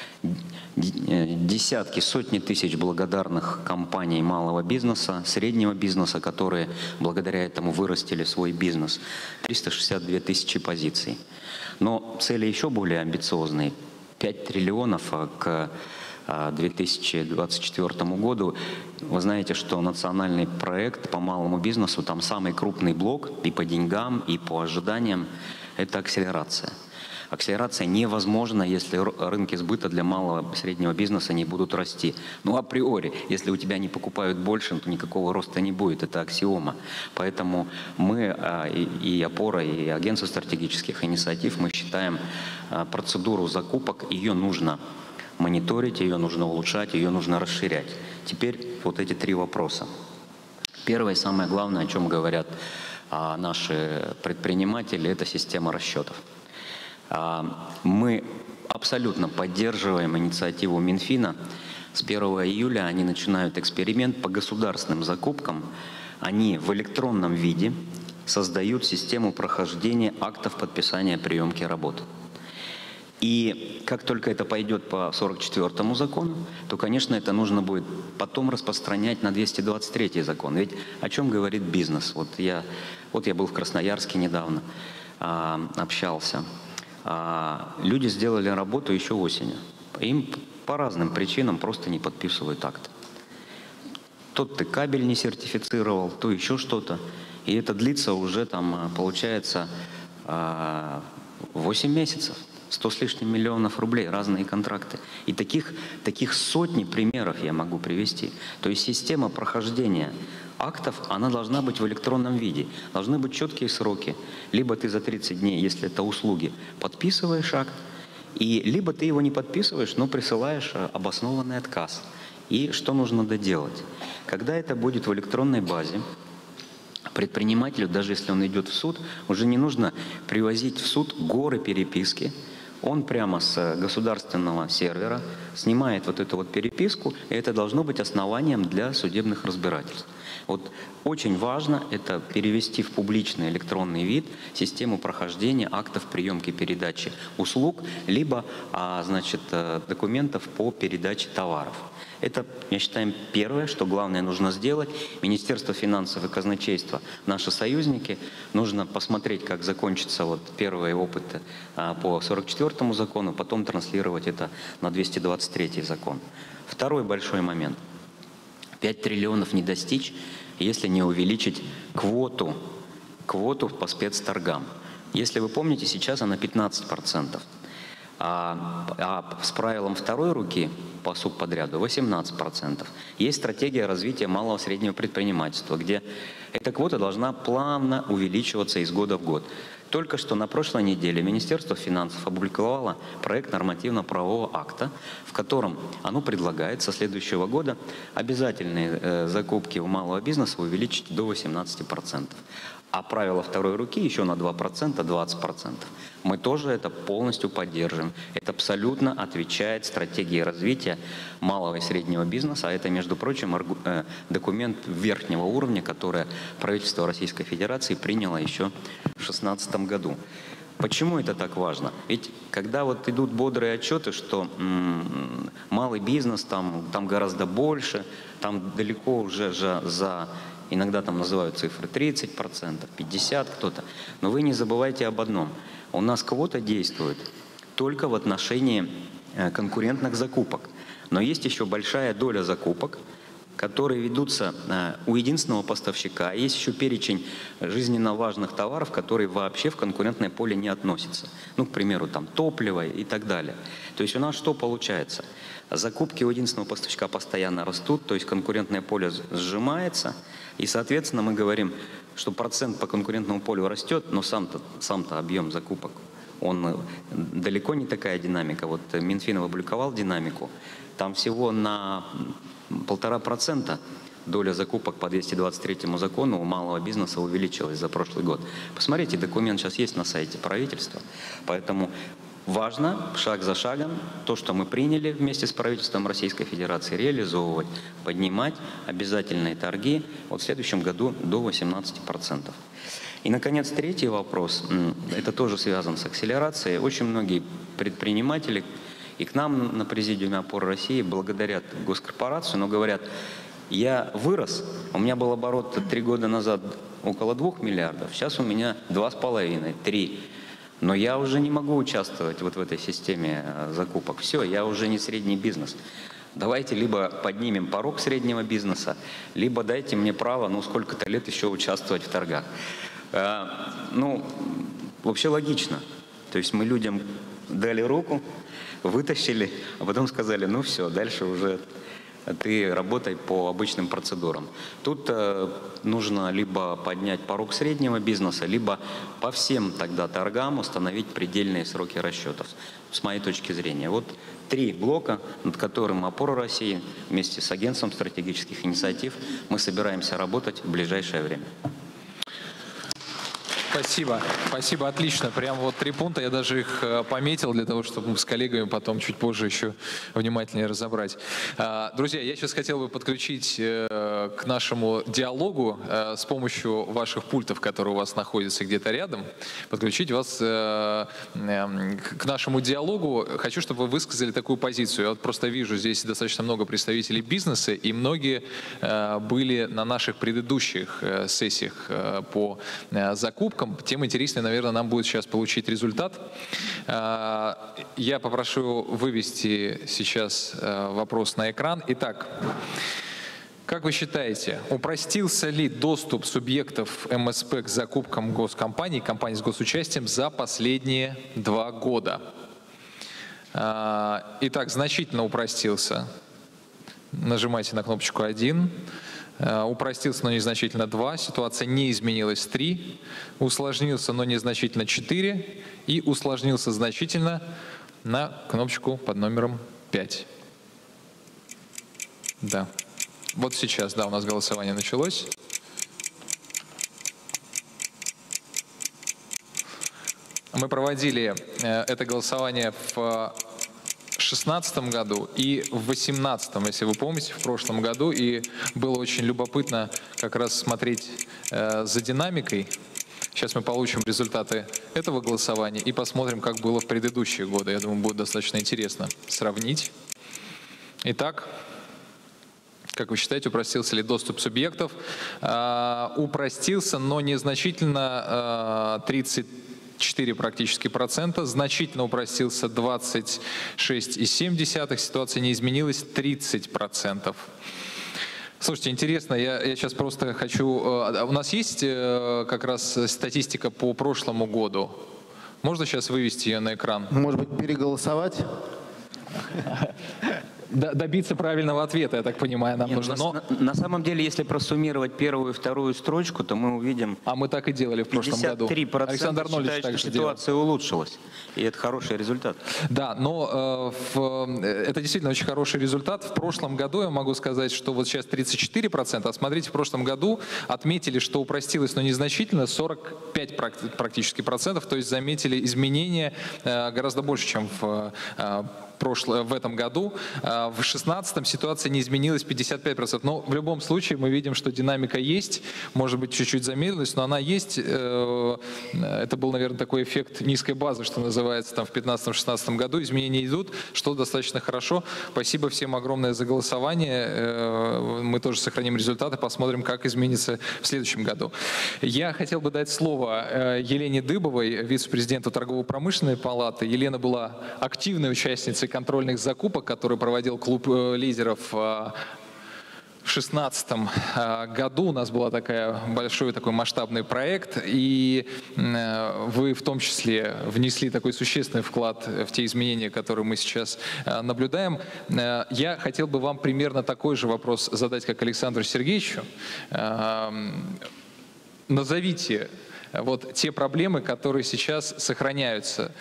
Speaker 16: Десятки, сотни тысяч благодарных компаний малого бизнеса, среднего бизнеса, которые благодаря этому вырастили свой бизнес. триста шестьдесят две тысячи позиций. Но цели еще более амбициозные. пять триллионов к две тысячи двадцать четвёртому году. Вы знаете, что национальный проект по малому бизнесу, там самый крупный блок и по деньгам, и по ожиданиям – это акселерация. Акселерация невозможна, если рынки сбыта для малого и среднего бизнеса не будут расти. Ну, априори, если у тебя не покупают больше, то никакого роста не будет, это аксиома. Поэтому мы, и опора, и агентство стратегических инициатив, мы считаем процедуру закупок, ее нужно мониторить, ее нужно улучшать, ее нужно расширять. Теперь вот эти три вопроса. Первое и самое главное, о чем говорят а, наши предприниматели, это система расчетов. А, мы абсолютно поддерживаем инициативу Минфина. С первого июля они начинают эксперимент по государственным закупкам. Они в электронном виде создают систему прохождения актов подписания приемки работ. И как только это пойдет по сорок четвёртому закону, то, конечно, это нужно будет потом распространять на двести двадцать третий закон. Ведь о чем говорит бизнес? Вот я, вот я был в Красноярске недавно, а, общался. А, люди сделали работу еще осенью. Им по разным причинам просто не подписывают акт. Тот ты кабель не сертифицировал, то еще что-то. И это длится уже, там, получается, восемь месяцев. сто с лишним миллионов рублей, разные контракты. И таких, таких сотни примеров я могу привести. То есть система прохождения актов, она должна быть в электронном виде. Должны быть четкие сроки. Либо ты за тридцать дней, если это услуги, подписываешь акт, и либо ты его не подписываешь, но присылаешь обоснованный отказ. И что нужно доделать? Когда это будет в электронной базе, предпринимателю, даже если он идет в суд, уже не нужно привозить в суд горы переписки. Он прямо с государственного сервера снимает вот эту вот переписку, и это должно быть основанием для судебных разбирательств. Вот очень важно это перевести в публичный электронный вид систему прохождения актов приемки передачи услуг, либо а, значит, документов по передаче товаров. Это, я считаю, первое, что главное нужно сделать. Министерство финансов и казначейства, наши союзники, нужно посмотреть, как закончатся вот первые опыты а, по сорок четвёртому закону, потом транслировать это на двести двадцать третий закон. Второй большой момент. пять триллионов не достичь, если не увеличить квоту, квоту по спецторгам. Если вы помните, сейчас она пятнадцать процентов. А, а с правилом второй руки по субподряду восемнадцать процентов. Есть стратегия развития малого и среднего предпринимательства, где эта квота должна плавно увеличиваться из года в год. Только что на прошлой неделе Министерство финансов опубликовало проект нормативно-правового акта, в котором оно предлагает со следующего года обязательные э, закупки у малого бизнеса увеличить до восемнадцати процентов. А правило второй руки еще на два процента, двадцать процентов. Мы тоже это полностью поддерживаем. Это абсолютно отвечает стратегии развития малого и среднего бизнеса. А это, между прочим, э, документ верхнего уровня, который правительство Российской Федерации приняло еще в две тысячи шестнадцатом году. Почему это так важно? Ведь когда вот идут бодрые отчеты, что м-м, малый бизнес там, там гораздо больше, там далеко уже же за... Иногда там называют цифры тридцать процентов, пятьдесят процентов кто-то. Но вы не забывайте об одном. У нас квота действует только в отношении конкурентных закупок. Но есть еще большая доля закупок, которые ведутся у единственного поставщика. Есть еще перечень жизненно важных товаров, которые вообще в конкурентное поле не относятся. Ну, к примеру, там топливо и так далее. То есть у нас что получается? Закупки у единственного поставщика постоянно растут, то есть конкурентное поле сжимается. И, соответственно, мы говорим, что процент по конкурентному полю растет, но сам-то сам-то объем закупок, он далеко не такая динамика. Вот Минфин опубликовал динамику, там всего на полтора процента доля закупок по двести двадцать третьему закону у малого бизнеса увеличилась за прошлый год. Посмотрите, документ сейчас есть на сайте правительства. Поэтому важно шаг за шагом то, что мы приняли вместе с правительством Российской Федерации, реализовывать, поднимать обязательные торги вот в следующем году до восемнадцати процентов. И, наконец, третий вопрос, это тоже связан с акселерацией. Очень многие предприниматели и к нам на Президиуме «Опора России» благодарят госкорпорацию, но говорят, я вырос, у меня был оборот три года назад около двух миллиардов, сейчас у меня два с половиной, три. Но я уже не могу участвовать вот в этой системе закупок. Все, я уже не средний бизнес. Давайте либо поднимем порог среднего бизнеса, либо дайте мне право, ну, сколько-то лет еще участвовать в торгах. А, ну, вообще логично. То есть мы людям дали руку, вытащили, а потом сказали, ну все, дальше уже ты работай по обычным процедурам. Тут э, нужно либо поднять порог среднего бизнеса, либо по всем тогда торгам установить предельные сроки расчетов, с моей точки зрения. Вот три блока, над которым «Опора России» вместе с Агентством стратегических инициатив мы собираемся работать в ближайшее время.
Speaker 1: Спасибо, спасибо, отлично. Прям вот три пункта, я даже их пометил для того, чтобы мы с коллегами потом чуть позже еще внимательнее разобрать. Друзья, я сейчас хотел бы подключить к нашему диалогу с помощью ваших пультов, которые у вас находятся где-то рядом, подключить вас к нашему диалогу. Хочу, чтобы вы высказали такую позицию. Я вот просто вижу здесь достаточно много представителей бизнеса, и многие были на наших предыдущих сессиях по закупкам. Тем интереснее, наверное, нам будет сейчас получить результат. Я попрошу вывести сейчас вопрос на экран. Итак, как вы считаете, упростился ли доступ субъектов эм эс пэ к закупкам госкомпаний, компаний с госучастием за последние два года? Итак, значительно упростился. Нажимайте на кнопочку один. Упростился, но незначительно два. Ситуация не изменилась три. Усложнился, но незначительно четыре. И усложнился значительно на кнопочку под номером пять. Да. Вот сейчас, да, у нас голосование началось. Мы проводили это голосование в две тысячи шестнадцатом году и в две тысячи восемнадцатом, если вы помните, в прошлом году. И было очень любопытно как раз смотреть э, за динамикой. Сейчас мы получим результаты этого голосования и посмотрим, как было в предыдущие годы. Я думаю, будет достаточно интересно сравнить. Итак, как вы считаете, упростился ли доступ субъектов? Э, упростился, но незначительно, э, тридцать четыре практически процента, значительно упростился двадцать шесть и семь десятых, ситуация не изменилась, тридцать процентов. Слушайте, интересно, я, я сейчас просто хочу... У нас есть как раз статистика по прошлому году? Можно сейчас вывести ее на экран?
Speaker 2: Может быть, переголосовать?
Speaker 1: Добиться правильного ответа, я так понимаю, нам
Speaker 16: Нет,
Speaker 1: нужно. Но...
Speaker 16: На, на самом деле, если просуммировать первую и вторую строчку, то мы увидим...
Speaker 1: А мы так и делали в прошлом году.
Speaker 16: пятьдесят три процента
Speaker 1: Александр Арнольевич
Speaker 16: считает,
Speaker 1: что
Speaker 16: ситуация делал. улучшилась. И это хороший результат.
Speaker 1: Да, но э, в, это действительно очень хороший результат. В прошлом году я могу сказать, что вот сейчас тридцать четыре процента, а смотрите, в прошлом году отметили, что упростилось, но незначительно, сорок пять практически процентов, то есть заметили изменения э, гораздо больше, чем в э, прошлое, в этом году. В шестнадцатом ситуация не изменилась, пятьдесят пять процентов. Но в любом случае мы видим, что динамика есть, может быть, чуть-чуть замедлилась, но она есть. Это был, наверное, такой эффект низкой базы, что называется, там в пятнадцатом-шестнадцатом году. Изменения идут, что достаточно хорошо. Спасибо всем огромное за голосование. Мы тоже сохраним результаты, посмотрим, как изменится в следующем году. Я хотел бы дать слово Елене Дыбовой, вице-президенту торгово-промышленной палаты. Елена была активной участницей контрольных закупок, который проводил клуб лидеров в две тысячи шестнадцатом году. У нас был такой большой такой масштабный проект, и вы в том числе внесли такой существенный вклад в те изменения, которые мы сейчас наблюдаем. Я хотел бы вам примерно такой же вопрос задать, как Александру Сергеевичу. Назовите вот те проблемы, которые сейчас сохраняются.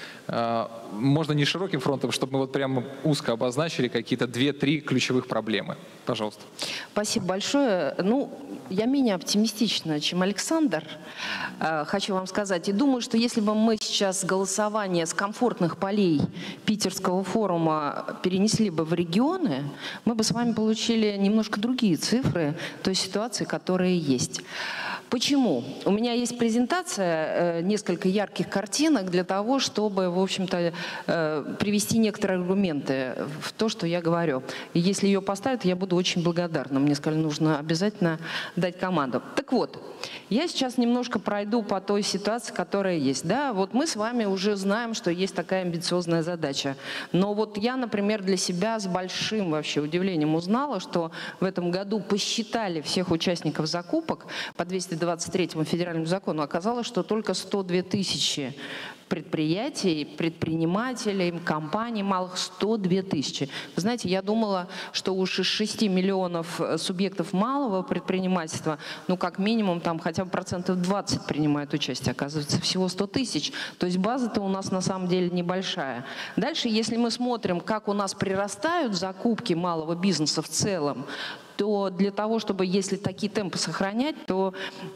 Speaker 1: Можно не широким фронтом, чтобы мы вот прямо узко обозначили какие-то две-три ключевых проблемы. Пожалуйста.
Speaker 17: Спасибо большое. Ну, я менее оптимистична, чем Александр, хочу вам сказать. И думаю, что если бы мы сейчас голосование с комфортных полей Питерского форума перенесли бы в регионы, мы бы с вами получили немножко другие цифры той ситуации, которая есть. Почему? У меня есть презентация, несколько ярких картинок для того, чтобы, в общем-то, привести некоторые аргументы в то, что я говорю. И если ее поставят, я буду очень благодарна. Мне сказали, нужно обязательно дать команду. Так вот, я сейчас немножко пройду по той ситуации, которая есть. Да, вот мы с вами уже знаем, что есть такая амбициозная задача. Но вот я, например, для себя с большим вообще удивлением узнала, что в этом году посчитали всех участников закупок по двести двадцать третьему федеральному закону. Оказалось, что только сто две тысячи предприятий, предпринимателей, компаний малых, сто две тысячи. Вы знаете, я думала, что уж из шести миллионов субъектов малого предпринимательства, ну, как минимум, там хотя бы процентов двадцать принимают участие. Оказывается, всего сто тысяч. То есть база-то у нас на самом деле небольшая. Дальше, если мы смотрим, как у нас прирастают закупки малого бизнеса в целом, то для того, чтобы, если такие темпы сохранять, то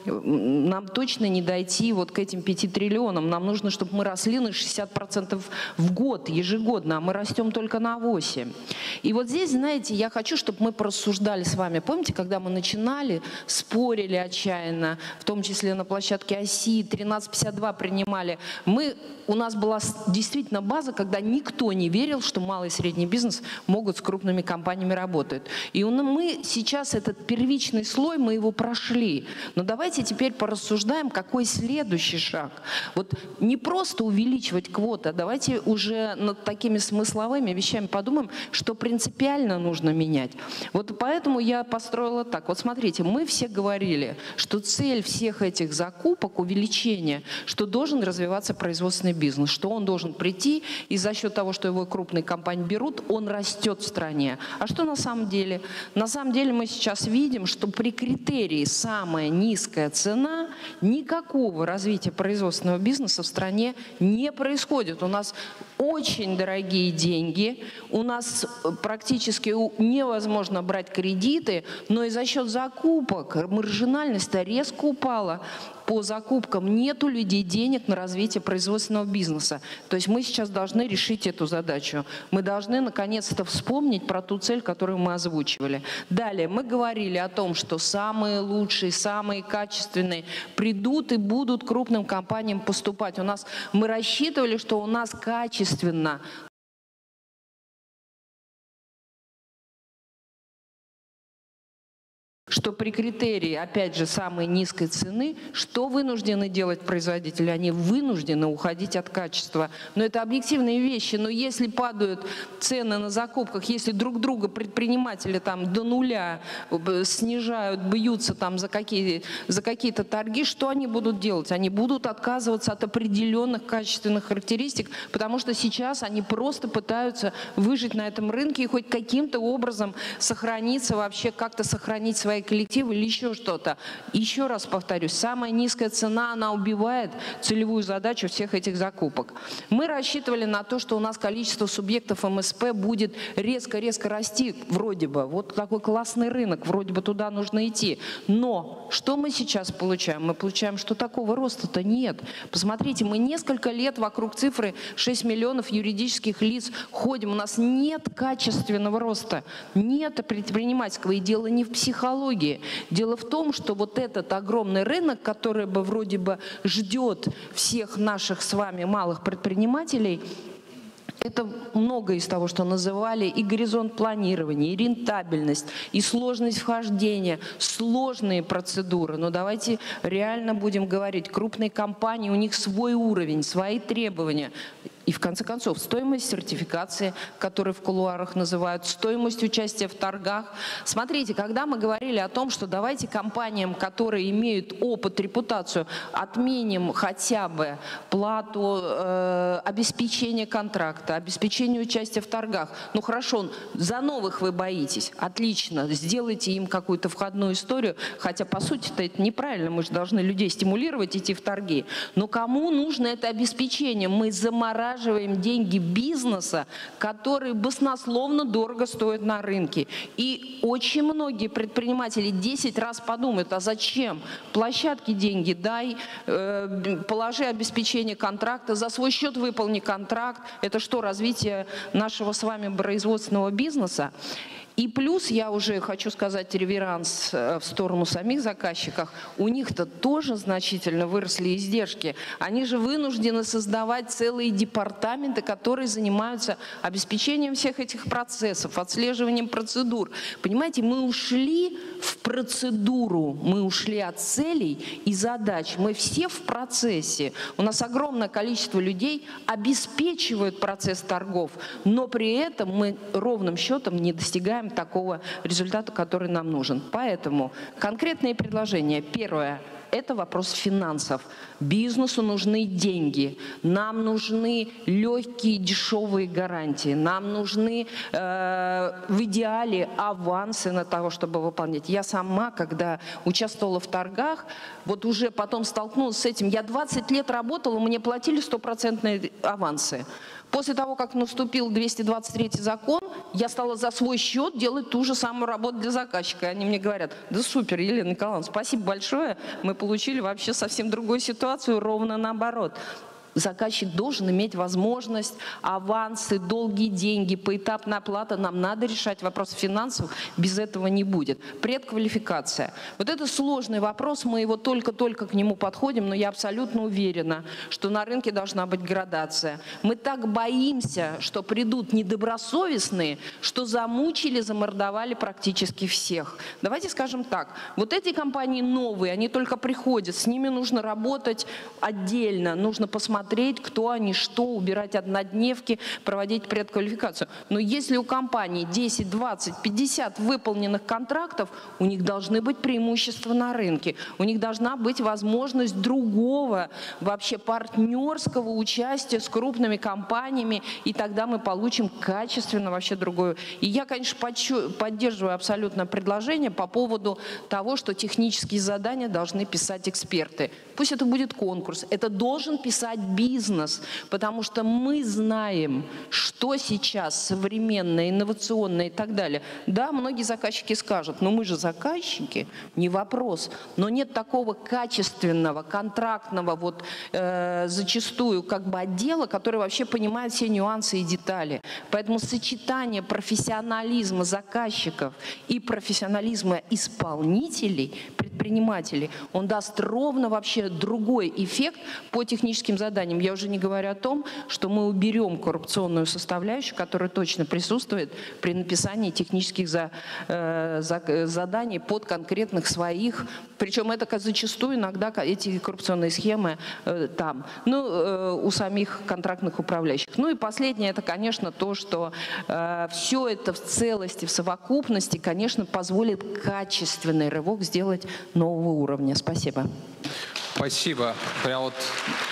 Speaker 17: нам точно не дойти вот к этим пяти триллионам. Нам нужно, чтобы мы росли на шестьдесят процентов в год, ежегодно, а мы растем только на восемь процентов. И вот здесь, знаете, я хочу, чтобы мы порассуждали с вами. Помните, когда мы начинали, спорили отчаянно, в том числе на площадке ОСИ, тринадцать пятьдесят два принимали. Мы, у нас была действительно база, когда никто не верил, что малый и средний бизнес могут с крупными компаниями работать. И мы сейчас этот первичный слой, мы его прошли. Но давайте теперь порассуждаем, какой следующий шаг. Вот не просто увеличивать квоты, а давайте уже над такими смысловыми вещами подумаем, что принципиально нужно менять. Вот поэтому я построила так. Вот смотрите, мы все говорили, что цель всех этих закупок, увеличение, что должен развиваться производственный бизнес, что он должен прийти, и за счет того, что его крупные компании берут, он растет в стране. А что на самом деле? На самом деле мы сейчас видим, что при критерии самая низкая цена никакого развития производственного бизнеса в стране не происходит. У нас очень дорогие деньги, у нас практически невозможно брать кредиты, но и за счет закупок маржинальность резко упала. По закупкам нет у людей денег на развитие производственного бизнеса. То есть мы сейчас должны решить эту задачу. Мы должны наконец-то вспомнить про ту цель, которую мы озвучивали. Далее мы говорили о том, что самые лучшие, самые качественные придут и будут крупным компаниям поступать. У нас, мы рассчитывали, что у нас качественно что при критерии, опять же, самой низкой цены, что вынуждены делать производители? Они вынуждены уходить от качества. Но это объективные вещи. Но если падают цены на закупках, если друг друга предприниматели там до нуля снижают, бьются там за какие, за какие-то торги, что они будут делать? Они будут отказываться от определенных качественных характеристик, потому что сейчас они просто пытаются выжить на этом рынке и хоть каким-то образом сохраниться, вообще как-то сохранить свои коллективы или еще что-то. Еще раз повторюсь, самая низкая цена, она убивает целевую задачу всех этих закупок. Мы рассчитывали на то, что у нас количество субъектов эм эс пэ будет резко-резко расти, вроде бы. Вот такой классный рынок, вроде бы туда нужно идти. Но что мы сейчас получаем? Мы получаем, что такого роста-то нет. Посмотрите, мы несколько лет вокруг цифры шесть миллионов юридических лиц ходим. У нас нет качественного роста, нет предпринимательского. И дело не в психологии. Дело в том, что вот этот огромный рынок, который бы вроде бы ждет всех наших с вами малых предпринимателей, это многое из того, что называли и горизонт планирования, и рентабельность, и сложность вхождения, сложные процедуры. Но давайте реально будем говорить, крупные компании, у них свой уровень, свои требования. И в конце концов, стоимость сертификации, которую в кулуарах называют, стоимость участия в торгах. Смотрите, когда мы говорили о том, что давайте компаниям, которые имеют опыт, репутацию, отменим хотя бы плату, э, обеспечение контракта, обеспечение участия в торгах. Ну хорошо, за новых вы боитесь. Отлично, сделайте им какую-то входную историю, хотя по сути-то это неправильно, мы же должны людей стимулировать идти в торги. Но кому нужно это обеспечение? Мы замораживаем деньги бизнеса, которые баснословно дорого стоят на рынке. И очень многие предприниматели десять раз подумают, а зачем? Площадке деньги дай, э, положи обеспечение контракта, за свой счет выполни контракт. Это что, развитие нашего с вами производственного бизнеса? И плюс, я уже хочу сказать реверанс в сторону самих заказчиков, у них-то тоже значительно выросли издержки. Они же вынуждены создавать целые департаменты, которые занимаются обеспечением всех этих процессов, отслеживанием процедур. Понимаете, мы ушли в процедуру, мы ушли от целей и задач. Мы все в процессе. У нас огромное количество людей обеспечивают процесс торгов, но при этом мы ровным счетом не достигаем такого результата, который нам нужен. Поэтому конкретные предложения. Первое. Это вопрос финансов. Бизнесу нужны деньги. Нам нужны легкие, дешевые гарантии. Нам нужны э, в идеале авансы на того, чтобы выполнять. Я сама, когда участвовала в торгах, вот уже потом столкнулась с этим. Я двадцать лет работала, мне платили стопроцентные авансы. После того, как наступил двести двадцать третий закон, я стала за свой счет делать ту же самую работу для заказчика. И они мне говорят, да супер, Елена Николаевна, спасибо большое, мы получили вообще совсем другую ситуацию, ровно наоборот. Заказчик должен иметь возможность, авансы, долгие деньги, поэтапная оплата. Нам надо решать вопрос финансов, без этого не будет. Предквалификация. Вот это сложный вопрос, мы его только-только к нему подходим, но я абсолютно уверена, что на рынке должна быть градация. Мы так боимся, что придут недобросовестные, что замучили, замордовали практически всех. Давайте скажем так, вот эти компании новые, они только приходят, с ними нужно работать отдельно, нужно посмотреть, кто они, что, убирать однодневки, проводить предквалификацию. Но если у компании десять, двадцать, пятьдесят выполненных контрактов, у них должны быть преимущества на рынке. У них должна быть возможность другого, вообще партнерского участия с крупными компаниями, и тогда мы получим качественно вообще другое. И я, конечно, поддерживаю абсолютно предложение по поводу того, что технические задания должны писать эксперты. Пусть это будет конкурс, это должен писать бизнес, потому что мы знаем, что сейчас современное, инновационное и так далее. Да, многие заказчики скажут, но мы же заказчики, не вопрос, но нет такого качественного, контрактного, вот э, зачастую как бы отдела, который вообще понимает все нюансы и детали. Поэтому сочетание профессионализма заказчиков и профессионализма исполнителей, предпринимателей, он даст ровно вообще другой эффект по техническим заданиям. Я уже не говорю о том, что мы уберем коррупционную составляющую, которая точно присутствует при написании технических за, э, за, заданий под конкретных своих. Причем это зачастую иногда эти коррупционные схемы э, там, ну, э, у самих контрактных управляющих. Ну и последнее, это, конечно, то, что э, все это в целости, в совокупности, конечно, позволит качественный рывок сделать нового уровня. Спасибо.
Speaker 1: Спасибо. Прям вот...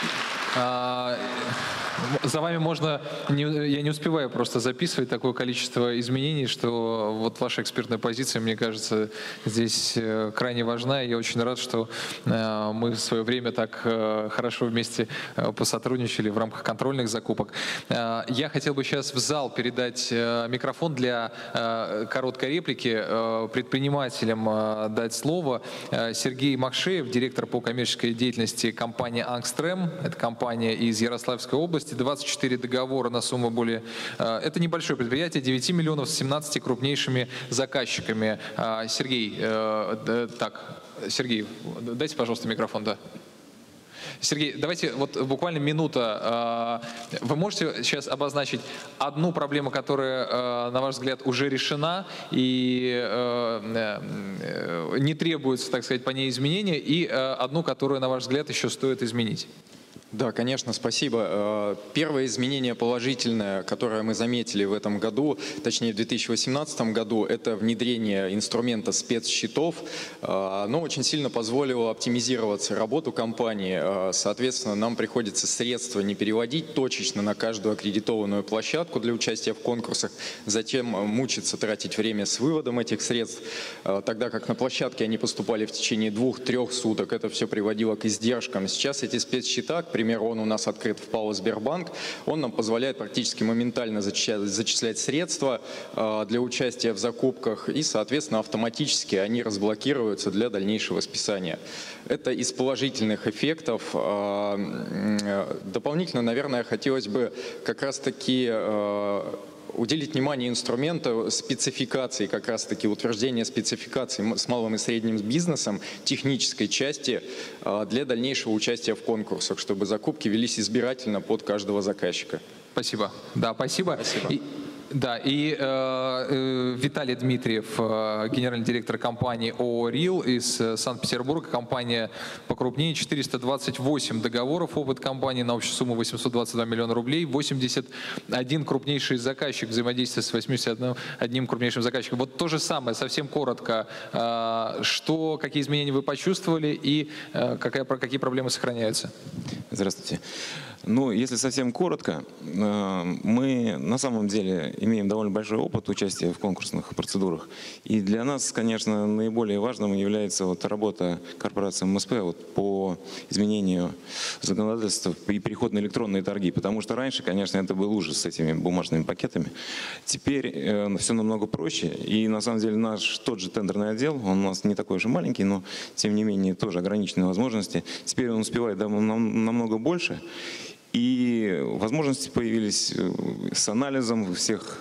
Speaker 1: А, за вами можно, не, я не успеваю просто записывать такое количество изменений, что вот ваша экспертная позиция, мне кажется, здесь крайне важна. И я очень рад, что э, мы в свое время так э, хорошо вместе э, посотрудничали в рамках контрольных закупок. Э, я хотел бы сейчас в зал передать э, микрофон для э, короткой реплики, э, предпринимателям э, дать слово. Э, Сергей Макшеев, директор по коммерческой деятельности компании «Ангстрем». Это компания из Ярославской области. двадцать четыре договора на сумму более... Это небольшое предприятие, девять миллионов с семнадцатью крупнейшими заказчиками. Сергей, так, Сергей, дайте, пожалуйста, микрофон, да. Сергей, давайте вот буквально минута. Вы можете сейчас обозначить одну проблему, которая, на ваш взгляд, уже решена и не требуется, так сказать, по ней изменения, и одну, которую, на ваш взгляд, еще стоит изменить?
Speaker 18: Да, конечно, спасибо. Первое изменение положительное, которое мы заметили в этом году, точнее в две тысячи восемнадцатом году, это внедрение инструмента спецсчетов. Оно очень сильно позволило оптимизировать работу компании. Соответственно, нам приходится средства не переводить точечно на каждую аккредитованную площадку для участия в конкурсах, затем мучиться, тратить время с выводом этих средств, тогда как на площадке они поступали в течение двух-трех суток. Это все приводило к издержкам. Сейчас эти спецсчета, к примеру, он у нас открыт в ПАО «Сбербанк», он нам позволяет практически моментально зачислять, зачислять средства э, для участия в закупках, и, соответственно, автоматически они разблокируются для дальнейшего списания. Это из положительных эффектов. Э, э, дополнительно, наверное, хотелось бы как раз-таки э, уделить внимание инструменту спецификации, как раз-таки утверждения спецификации с малым и средним бизнесом, технической части для дальнейшего участия в конкурсах, чтобы закупки велись избирательно под каждого заказчика.
Speaker 1: Спасибо. Да, спасибо.
Speaker 18: Спасибо.
Speaker 1: И... Да, и э, э, Виталий Дмитриев, э, генеральный директор компании ООО «Рил» из э, Санкт-Петербурга, компания покрупнее, четыреста двадцать восемь договоров, опыт компании на общую сумму восемьсот двадцать два миллиона рублей, восемьдесят один крупнейший заказчик, взаимодействие с восемьдесят одним крупнейшим заказчиком. Вот то же самое, совсем коротко, э, что, какие изменения вы почувствовали и э, какая, какие проблемы сохраняются?
Speaker 19: Здравствуйте. Ну, если совсем коротко, мы на самом деле имеем довольно большой опыт участия в конкурсных процедурах. И для нас, конечно, наиболее важным является вот работа корпорации эм эс пэ вот по изменению законодательства и переход на электронные торги. Потому что раньше, конечно, это был ужас с этими бумажными пакетами. Теперь э, все намного проще. И на самом деле наш тот же тендерный отдел, он у нас не такой уж и маленький, но тем не менее тоже ограниченные возможности. Теперь он успевает намного больше. И возможности появились с анализом всех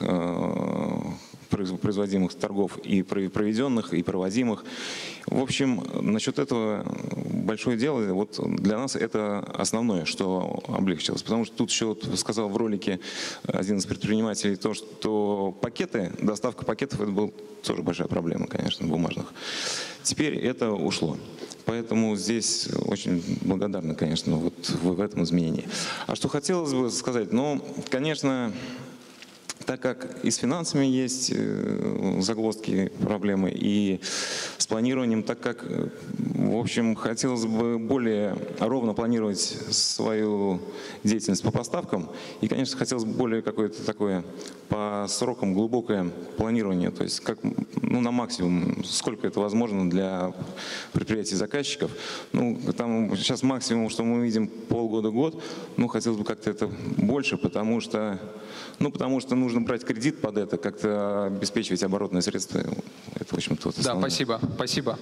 Speaker 19: производимых торгов и проведенных, и проводимых. В общем, насчет этого большое дело. Вот для нас это основное, что облегчилось. Потому что тут еще вот сказал в ролике один из предпринимателей то, что пакеты, доставка пакетов, это была тоже большая проблема, конечно, бумажных. Теперь это ушло. Поэтому здесь очень благодарны, конечно, вот в этом изменении. А что хотелось бы сказать, ну, конечно, так как и с финансами есть загвоздки, проблемы, и с планированием, так как, в общем, хотелось бы более ровно планировать свою деятельность по поставкам, и, конечно, хотелось бы более какое-то такое по срокам глубокое планирование, то есть как, ну, на максимум, сколько это возможно для предприятий-заказчиков. Ну, там сейчас максимум, что мы видим, полгода-год, ну, хотелось бы как-то это больше, потому что, ну, потому что нужно брать кредит под это, как-то обеспечивать оборотные средства. Это, в общем-то,
Speaker 1: да, спасибо, спасибо.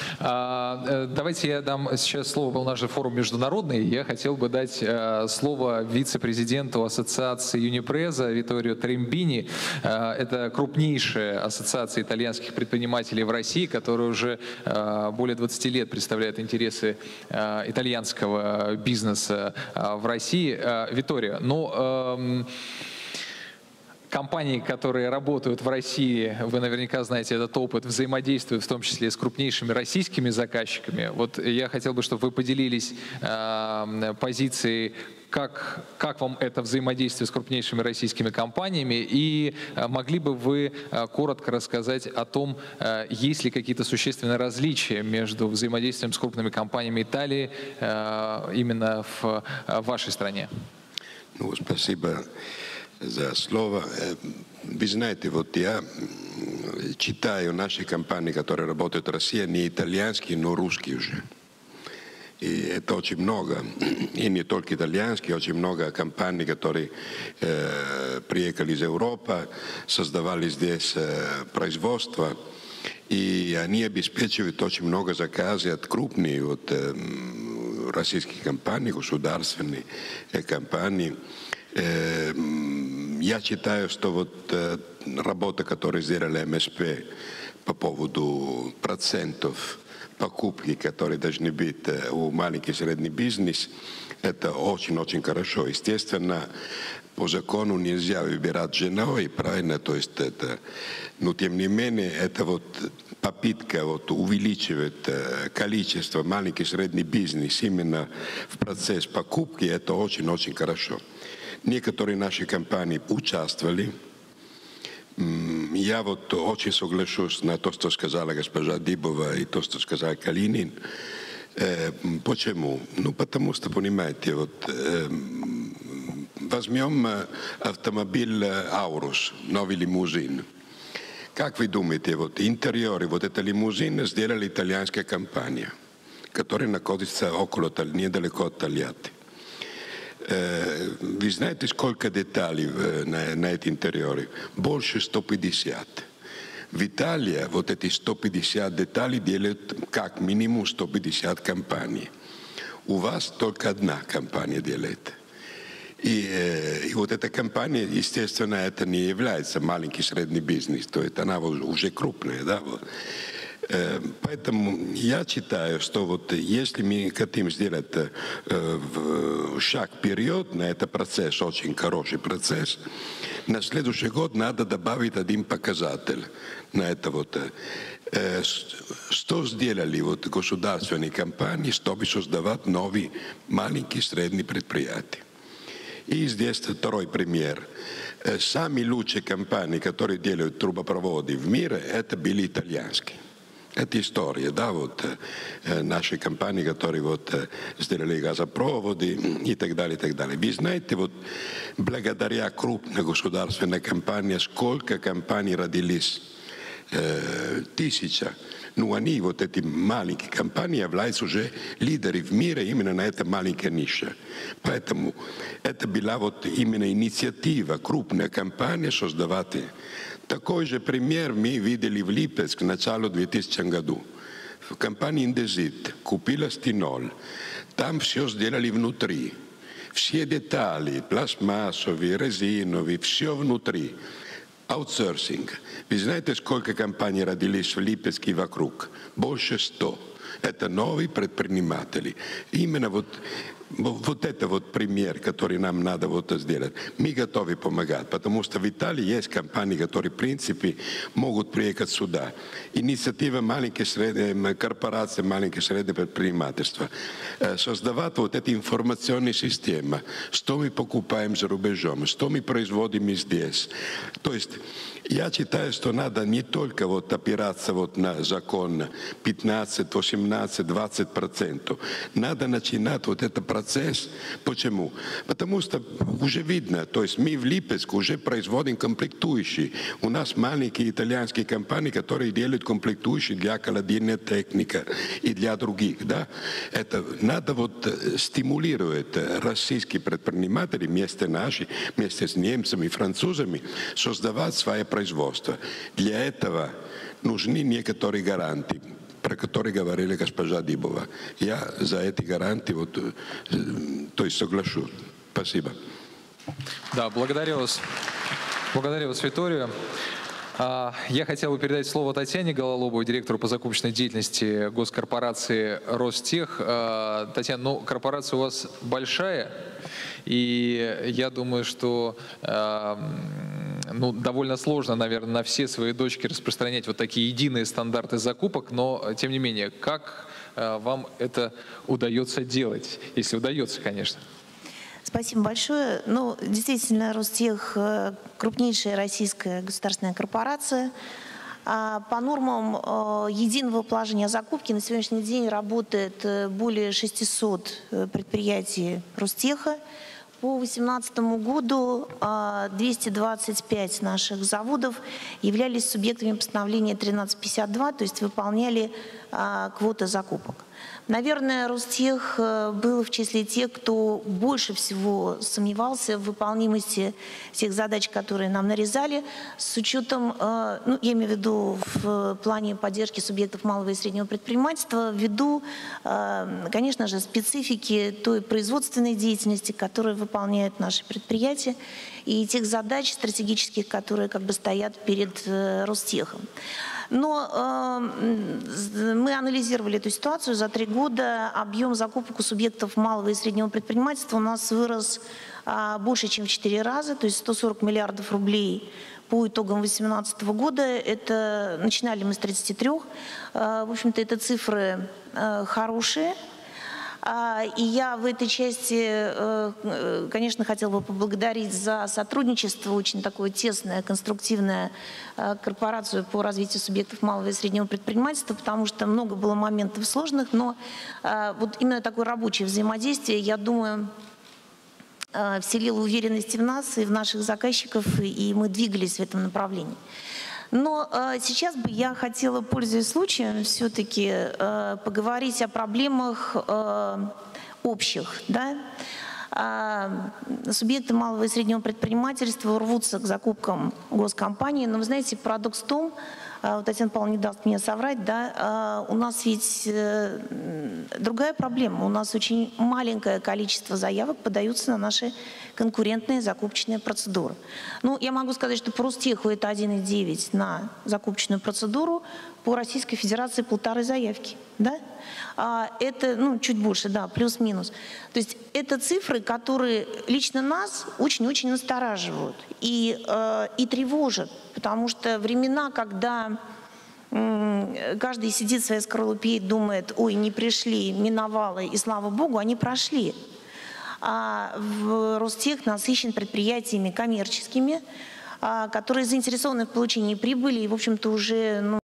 Speaker 1: А, давайте я дам сейчас слово, был наш форум международный, я хотел бы дать а, слово вице-президенту ассоциации Юнипреза Витторио Трембини. А, это крупнейшая ассоциация итальянских предпринимателей в России, которая уже а, более двадцати лет представляет интересы а, итальянского бизнеса а, в России. А, Витторио, ну... А, компании, которые работают в России, вы наверняка знаете этот опыт, взаимодействуют в том числе с крупнейшими российскими заказчиками. Вот я хотел бы, чтобы вы поделились э, позицией, как, как вам это взаимодействие с крупнейшими российскими компаниями, и э, могли бы вы э, коротко рассказать о том, э, есть ли какие-то существенные различия между взаимодействием с крупными компаниями Италии э, именно в э, вашей стране?
Speaker 20: Ну, спасибо за слово. Вы знаете, вот я читаю наши компании, которые работают в России, не итальянские, но русские уже. И это очень много. И не только итальянские, очень много компаний, которые э, приехали из Европы, создавали здесь э, производство. И они обеспечивают очень много заказов от крупных вот, э, российских компаний, государственных э, компаний. Я считаю, что вот работа, которую сделали эм эс пэ по поводу процентов покупки, которые должны быть у маленьких и средних бизнес, Это очень-очень хорошо. Естественно, по закону нельзя выбирать женой, правильно? То есть это, но тем не менее, это вот попытка вот увеличивать количество маленький и средний бизнес именно в процесс покупки, это очень-очень хорошо. Некоторые наши компании участвовали. Я вот очень соглашусь на то, что сказала госпожа Дибова и то, что сказал Калинин. Э, почему? Ну, потому что, понимаете, вот э, возьмем автомобиль Аурус, новый лимузин. Как вы думаете, вот интерьеры, вот это лимузин сделала итальянская компания, которая находится около, недалеко от Тольятти. Э, вы знаете, сколько деталей на, на эти интерьеры? Больше сто пятьдесят. В Италии вот эти сто пятьдесят деталей делают как минимум сто пятьдесят компаний. У вас только одна компания делает. И, э, и вот эта компания, естественно, это не является маленький средний бизнес, то есть она уже крупная. Да? Э, поэтому я считаю, что вот если мы хотим сделать э, шаг вперед на этот процесс, очень хороший процесс, на следующий год надо добавить один показатель на это вот. Э, что сделали вот государственные компании, чтобы создавать новые маленькие и средние предприятия? И здесь второй пример. Э, самые лучшие компании, которые делают трубопроводы в мире, это были итальянские. Это история, да, вот э, наши компании, которые вот э, сделали газопроводы и так далее, и так далее. Вы знаете, вот благодаря крупной государственной компании, сколько компаний родились? Э, тысяча. Ну, они, вот эти маленькие компании, являются уже лидеры в мире именно на этой маленькой нише. Поэтому это была вот именно инициатива крупной компании создавать. Такой же пример мы видели в Липецк в начале двухтысячного году. Компания Индезит купила стинол. Там все сделали внутри. Все детали, пластмассовые, резиновые, все внутри. Аутсорсинг. Вы знаете, сколько компаний родились в Липецке и вокруг? Больше ста. Это новые предприниматели. Именно вот, вот это вот пример, который нам надо вот сделать. Мы готовы помогать, потому что в Италии есть компании, которые, в принципе, могут приехать сюда. Инициатива маленьких средних корпораций, маленьких средних предпринимательства. Создавать вот эту информационную систему, что мы покупаем за рубежом, что мы производим здесь. То есть я считаю, что надо не только вот опираться вот на закон пятнадцать, восемнадцать, двадцать процентов. Надо начинать вот этот процесс. Почему? Потому что уже видно, то есть мы в Липецке уже производим комплектующие. У нас маленькие итальянские компании, которые делают комплектующие для холодильной техники и для других. Да? Это надо вот стимулировать российские предприниматели вместе наши, вместе с немцами и французами создавать свои производства. Для этого нужны некоторые гарантии, про которые говорили госпожа Дибова. Я за эти гарантии вот, то есть соглашусь. Спасибо.
Speaker 1: Да, благодарю вас. Благодарю вас, Витория. Я хотел бы передать слово Татьяне Гололобовой, директору по закупочной деятельности госкорпорации Ростех. Татьяна, ну, корпорация у вас большая, и я думаю, что ну, довольно сложно, наверное, на все свои дочки распространять вот такие единые стандарты закупок, но, тем не менее, как вам это удается делать, если удается, конечно?
Speaker 21: Спасибо большое. Ну, действительно, Ростех – крупнейшая российская государственная корпорация. По нормам единого положения закупки на сегодняшний день работает более шестисот предприятий Ростеха. По две тысячи восемнадцатому году двести двадцать пять наших заводов являлись субъектами постановления тринадцать пятьдесят два, то есть выполняли квоты закупок. Наверное, Ростех был в числе тех, кто больше всего сомневался в выполнимости всех задач, которые нам нарезали, с учетом, ну, я имею в виду в плане поддержки субъектов малого и среднего предпринимательства, ввиду, конечно же, специфики той производственной деятельности, которую выполняют наши предприятия, и тех задач стратегических, которые как бы стоят перед Ростехом. Но э, мы анализировали эту ситуацию. За три года объем закупок у субъектов малого и среднего предпринимательства у нас вырос э, больше, чем в четыре раза, то есть сто сорок миллиардов рублей по итогам две тысячи восемнадцатого года. Это, начинали мы с тридцати трёх. Э, в общем-то, это цифры э, хорошие. И я в этой части, конечно, хотела бы поблагодарить за сотрудничество, очень такое тесное, конструктивное, корпорацию по развитию субъектов малого и среднего предпринимательства, потому что много было моментов сложных, но вот именно такое рабочее взаимодействие, я думаю, вселило уверенности в нас и в наших заказчиков, и мы двигались в этом направлении. Но э, сейчас бы я хотела, пользуясь случаем, все-таки э, поговорить о проблемах э, общих. Да? Э, субъекты малого и среднего предпринимательства рвутся к закупкам госкомпаний. Но вы знаете, парадокс в том, э, Татьяна Павловна не даст мне соврать, да, э, у нас ведь э, другая проблема. У нас очень маленькое количество заявок подаются на наши конкурентные закупочные процедуры. Ну, я могу сказать, что по Ростеху это один и девять на закупочную процедуру, по Российской Федерации полторы заявки. Да? А это, ну, чуть больше, да, плюс-минус. То есть это цифры, которые лично нас очень-очень настораживают и, э, и тревожат, потому что времена, когда э, каждый сидит в своей скорлупе и думает, ой, не пришли, миновало, и слава богу, они прошли. А в Ростех насыщен предприятиями коммерческими, которые заинтересованы в получении прибыли и, в общем-то, уже ну,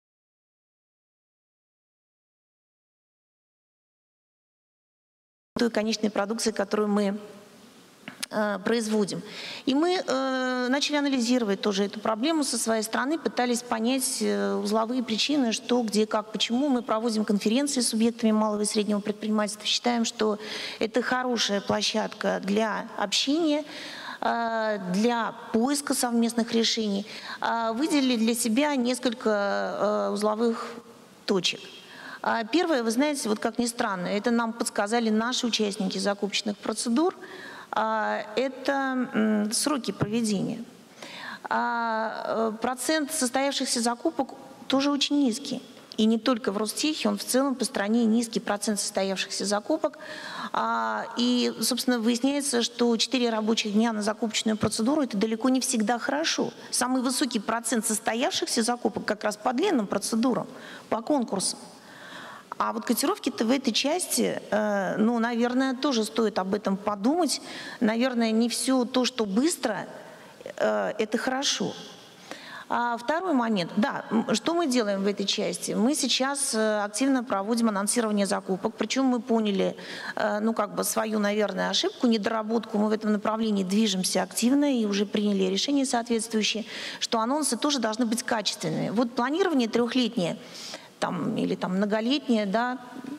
Speaker 21: той конечной продукции, которую мы э, производим. И мы э, начали анализировать тоже эту проблему со своей стороны, пытались понять э, узловые причины, что, где, как, почему. Мы проводим конференции с субъектами малого и среднего предпринимательства. Считаем, что это хорошая площадка для общения, э, для поиска совместных решений. Э, выделили для себя несколько э, узловых точек. Первое, вы знаете, вот как ни странно, это нам подсказали наши участники закупочных процедур, это сроки проведения. Процент состоявшихся закупок тоже очень низкий. И не только в Ростехе, он в целом по стране низкий процент состоявшихся закупок. И, собственно, выясняется, что четыре рабочих дня на закупочную процедуру – это далеко не всегда хорошо. Самый высокий процент состоявшихся закупок как раз по длинным процедурам, по конкурсам. А вот котировки-то в этой части, э, ну, наверное, тоже стоит об этом подумать. Наверное, не все то, что быстро, э, это хорошо. А второй момент. Да, что мы делаем в этой части? Мы сейчас активно проводим анонсирование закупок. Причем мы поняли, э, ну, как бы свою, наверное, ошибку, недоработку. Мы в этом направлении движемся активно и уже приняли решение соответствующее, что анонсы тоже должны быть качественными. Вот планирование трехлетнее, там, или там многолетние, да,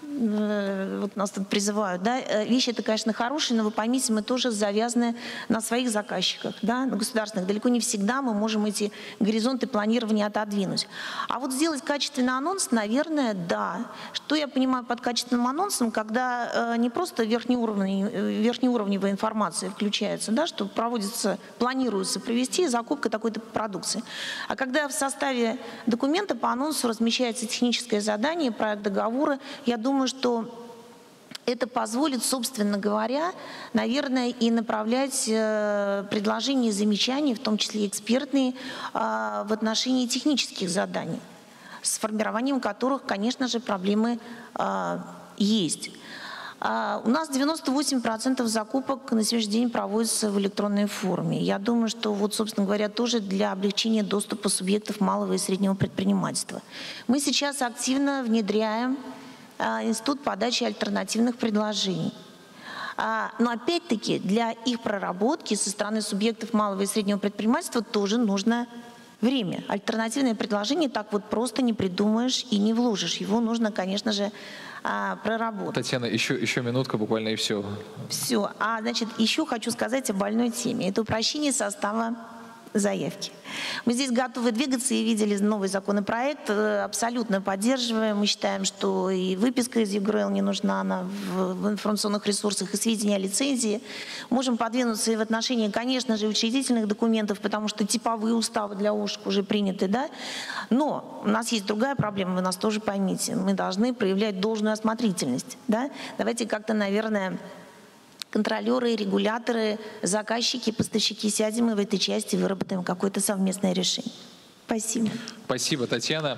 Speaker 21: вот нас тут призывают, да, вещи это, конечно, хорошие, но вы поймите, мы тоже завязаны на своих заказчиках, да, на государственных. Далеко не всегда мы можем эти горизонты планирования отодвинуть. А вот сделать качественный анонс, наверное, да. Что я понимаю под качественным анонсом, когда э, не просто верхнеуровневая, верхнеуровневая информация включается, да, что проводится, планируется провести закупка такой-то продукции, а когда в составе документа по анонсу размещается техническое задание, проект договора, я думаю, что это позволит, собственно говоря, наверное, и направлять э, предложения и замечания, в том числе экспертные, э, в отношении технических заданий, с формированием которых, конечно же, проблемы э, есть. Uh, у нас девяносто восемь процентов закупок на сегодняшний день проводятся в электронной форме. Я думаю, что, вот, собственно говоря, тоже для облегчения доступа субъектов малого и среднего предпринимательства. Мы сейчас активно внедряем uh, институт подачи альтернативных предложений. Uh, но опять-таки для их проработки со стороны субъектов малого и среднего предпринимательства тоже нужно время. Альтернативное предложение так вот просто не придумаешь и не вложишь. Его нужно, конечно же, проработать.
Speaker 1: Татьяна, еще, еще минутка буквально и все.
Speaker 21: Все. А значит, еще хочу сказать о больной теме. Это упрощение состава заявки. Мы здесь готовы двигаться и видели новый законопроект, абсолютно поддерживаем. Мы считаем, что и выписка из ЮГРЭЛ не нужна, она в информационных ресурсах, и сведения о лицензии. Можем подвинуться и в отношении, конечно же, учредительных документов, потому что типовые уставы для ОШК уже приняты, да. Но у нас есть другая проблема, вы нас тоже поймите. Мы должны проявлять должную осмотрительность, да. Давайте как-то, наверное, контролеры, регуляторы, заказчики, поставщики сядем и в этой части выработаем какое-то совместное решение. Спасибо.
Speaker 1: Спасибо, Татьяна.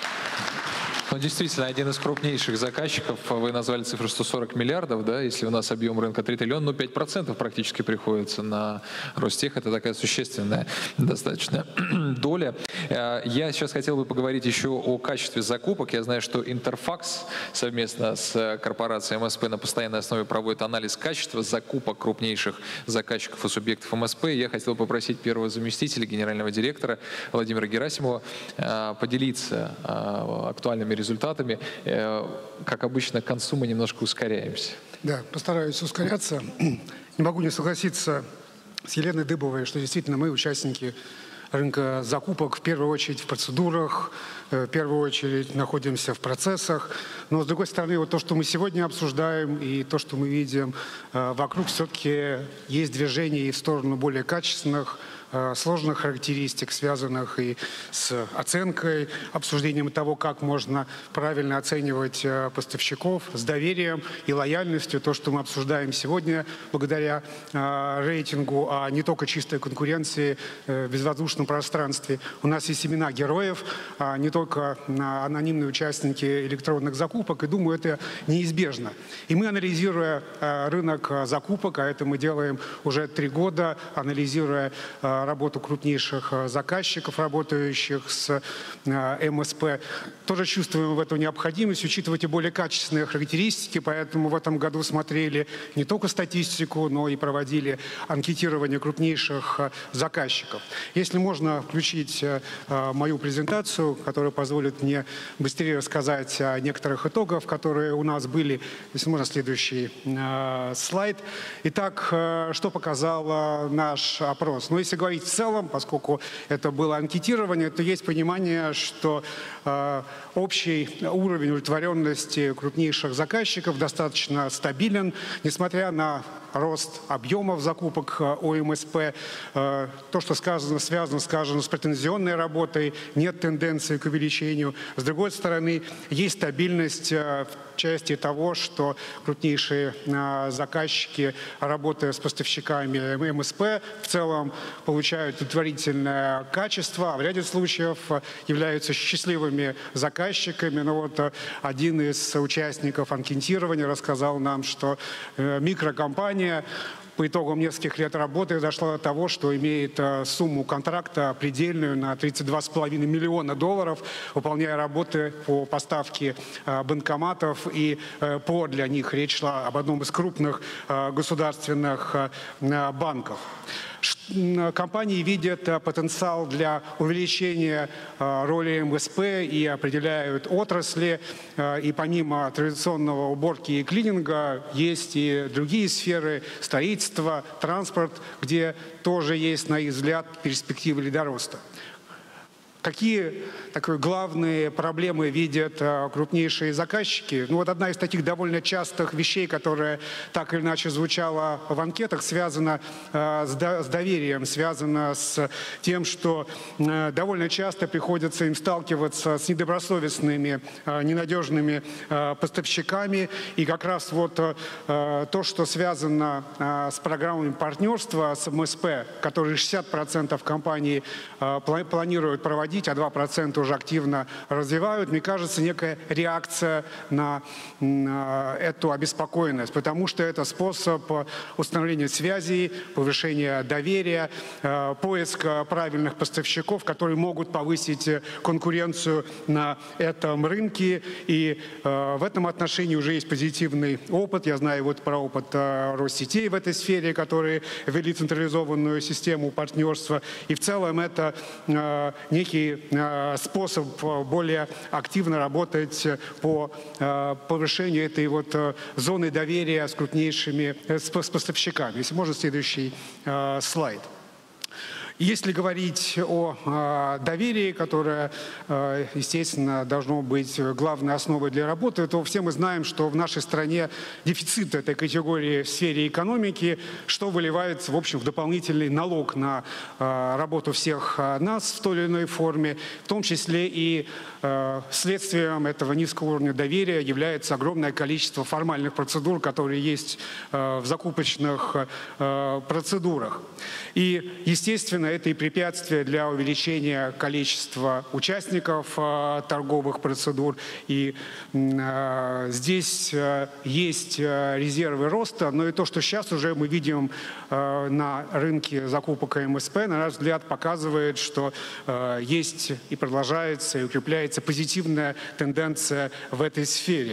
Speaker 1: Ну, действительно, один из крупнейших заказчиков, вы назвали цифру сто сорок миллиардов, да, если у нас объем рынка три триллиона, ну, пять процентов практически приходится на Ростех, это такая существенная достаточно доля. Я сейчас хотел бы поговорить еще о качестве закупок. Я знаю, что Интерфакс совместно с корпорацией эм эс пэ на постоянной основе проводит анализ качества закупок крупнейших заказчиков и субъектов эм эс пэ. Я хотел бы попросить первого заместителя генерального директора Владимира Герасимова поделиться актуальными результатами. Как обычно, к концу мы немножко ускоряемся.
Speaker 3: Да, постараюсь ускоряться. Не могу не согласиться с Еленой Дыбовой, что действительно мы участники рынка закупок в первую очередь в процедурах, в первую очередь находимся в процессах. Но, с другой стороны, вот то, что мы сегодня обсуждаем, и то, что мы видим вокруг, все-таки есть движение и в сторону более качественных, сложных характеристик, связанных и с оценкой, обсуждением того, как можно правильно оценивать поставщиков, с доверием и лояльностью. То, что мы обсуждаем сегодня благодаря рейтингу, а не только чистой конкуренции в безвоздушном пространстве. У нас есть имена героев, а не только анонимные участники электронных закупок, и думаю, это неизбежно. И мы, анализируя рынок закупок, а это мы делаем уже три года, анализируя работу крупнейших заказчиков, работающих с эм эс пэ. Тоже чувствуем в эту необходимость учитывать и более качественные характеристики, поэтому в этом году смотрели не только статистику, но и проводили анкетирование крупнейших заказчиков. Если можно включить мою презентацию, которая позволит мне быстрее рассказать о некоторых итогах, которые у нас были. Если можно, следующий слайд. Итак, что показал наш опрос? Ну, если говорить в целом, поскольку это было анкетирование, то есть понимание, что э, общий уровень удовлетворенности крупнейших заказчиков достаточно стабилен, несмотря на рост объемов закупок у эм эс пэ. Э, то, что сказано, связано, скажем, с претензионной работой, нет тенденции к увеличению. С другой стороны, есть стабильность э, в части того, что крупнейшие э, заказчики, работая с поставщиками эм эс пэ, в целом получают удовлетворительное качество, а в ряде случаев являются счастливыми заказчиками. Но вот один из участников анкетирования рассказал нам, что микрокомпания по итогам нескольких лет работы дошла до того, что имеет сумму контракта предельную на тридцать два с половиной миллиона долларов, выполняя работы по поставке банкоматов и по для них. Речь шла об одном из крупных государственных банков. Компании видят потенциал для увеличения роли эм эс пэ и определяют отрасли. И помимо традиционного уборки и клининга есть и другие сферы: строительство, транспорт, где тоже есть, на их взгляд, перспективы лидороста. Какие такие главные проблемы видят крупнейшие заказчики? Ну вот одна из таких довольно частых вещей, которая так или иначе звучала в анкетах, связана с доверием, связана с тем, что довольно часто приходится им сталкиваться с недобросовестными, ненадежными поставщиками. И как раз вот то, что связано с программами партнерства с эм эс пэ, которые шестьдесят процентов компаний планируют проводить, а два процента уже активно развивают, мне кажется, некая реакция на, на эту обеспокоенность, потому что это способ установления связей, повышения доверия, э, поиска правильных поставщиков, которые могут повысить конкуренцию на этом рынке. И э, в этом отношении уже есть позитивный опыт. Я знаю вот про опыт э, Россетей в этой сфере, которые ввели централизованную систему партнерства. И в целом это э, некий способ более активно работать по повышению этой вот зоны доверия с крупнейшими с поставщиками. Если можно, следующий слайд. Если говорить о э, доверии, которое, э, естественно, должно быть главной основой для работы, то все мы знаем, что в нашей стране дефицит этой категории в сфере экономики, что выливается, в общем, в дополнительный налог на э, работу всех э, нас в той или иной форме, в том числе и э, следствием этого низкого уровня доверия является огромное количество формальных процедур, которые есть э, в закупочных э, процедурах. И, естественно, это и препятствие для увеличения количества участников э, торговых процедур. И э, здесь э, есть э, резервы роста, но и то, что сейчас уже мы видим э, на рынке закупок эм эс пэ, на наш взгляд, показывает, что э, есть и продолжается, и укрепляется позитивная тенденция в этой сфере.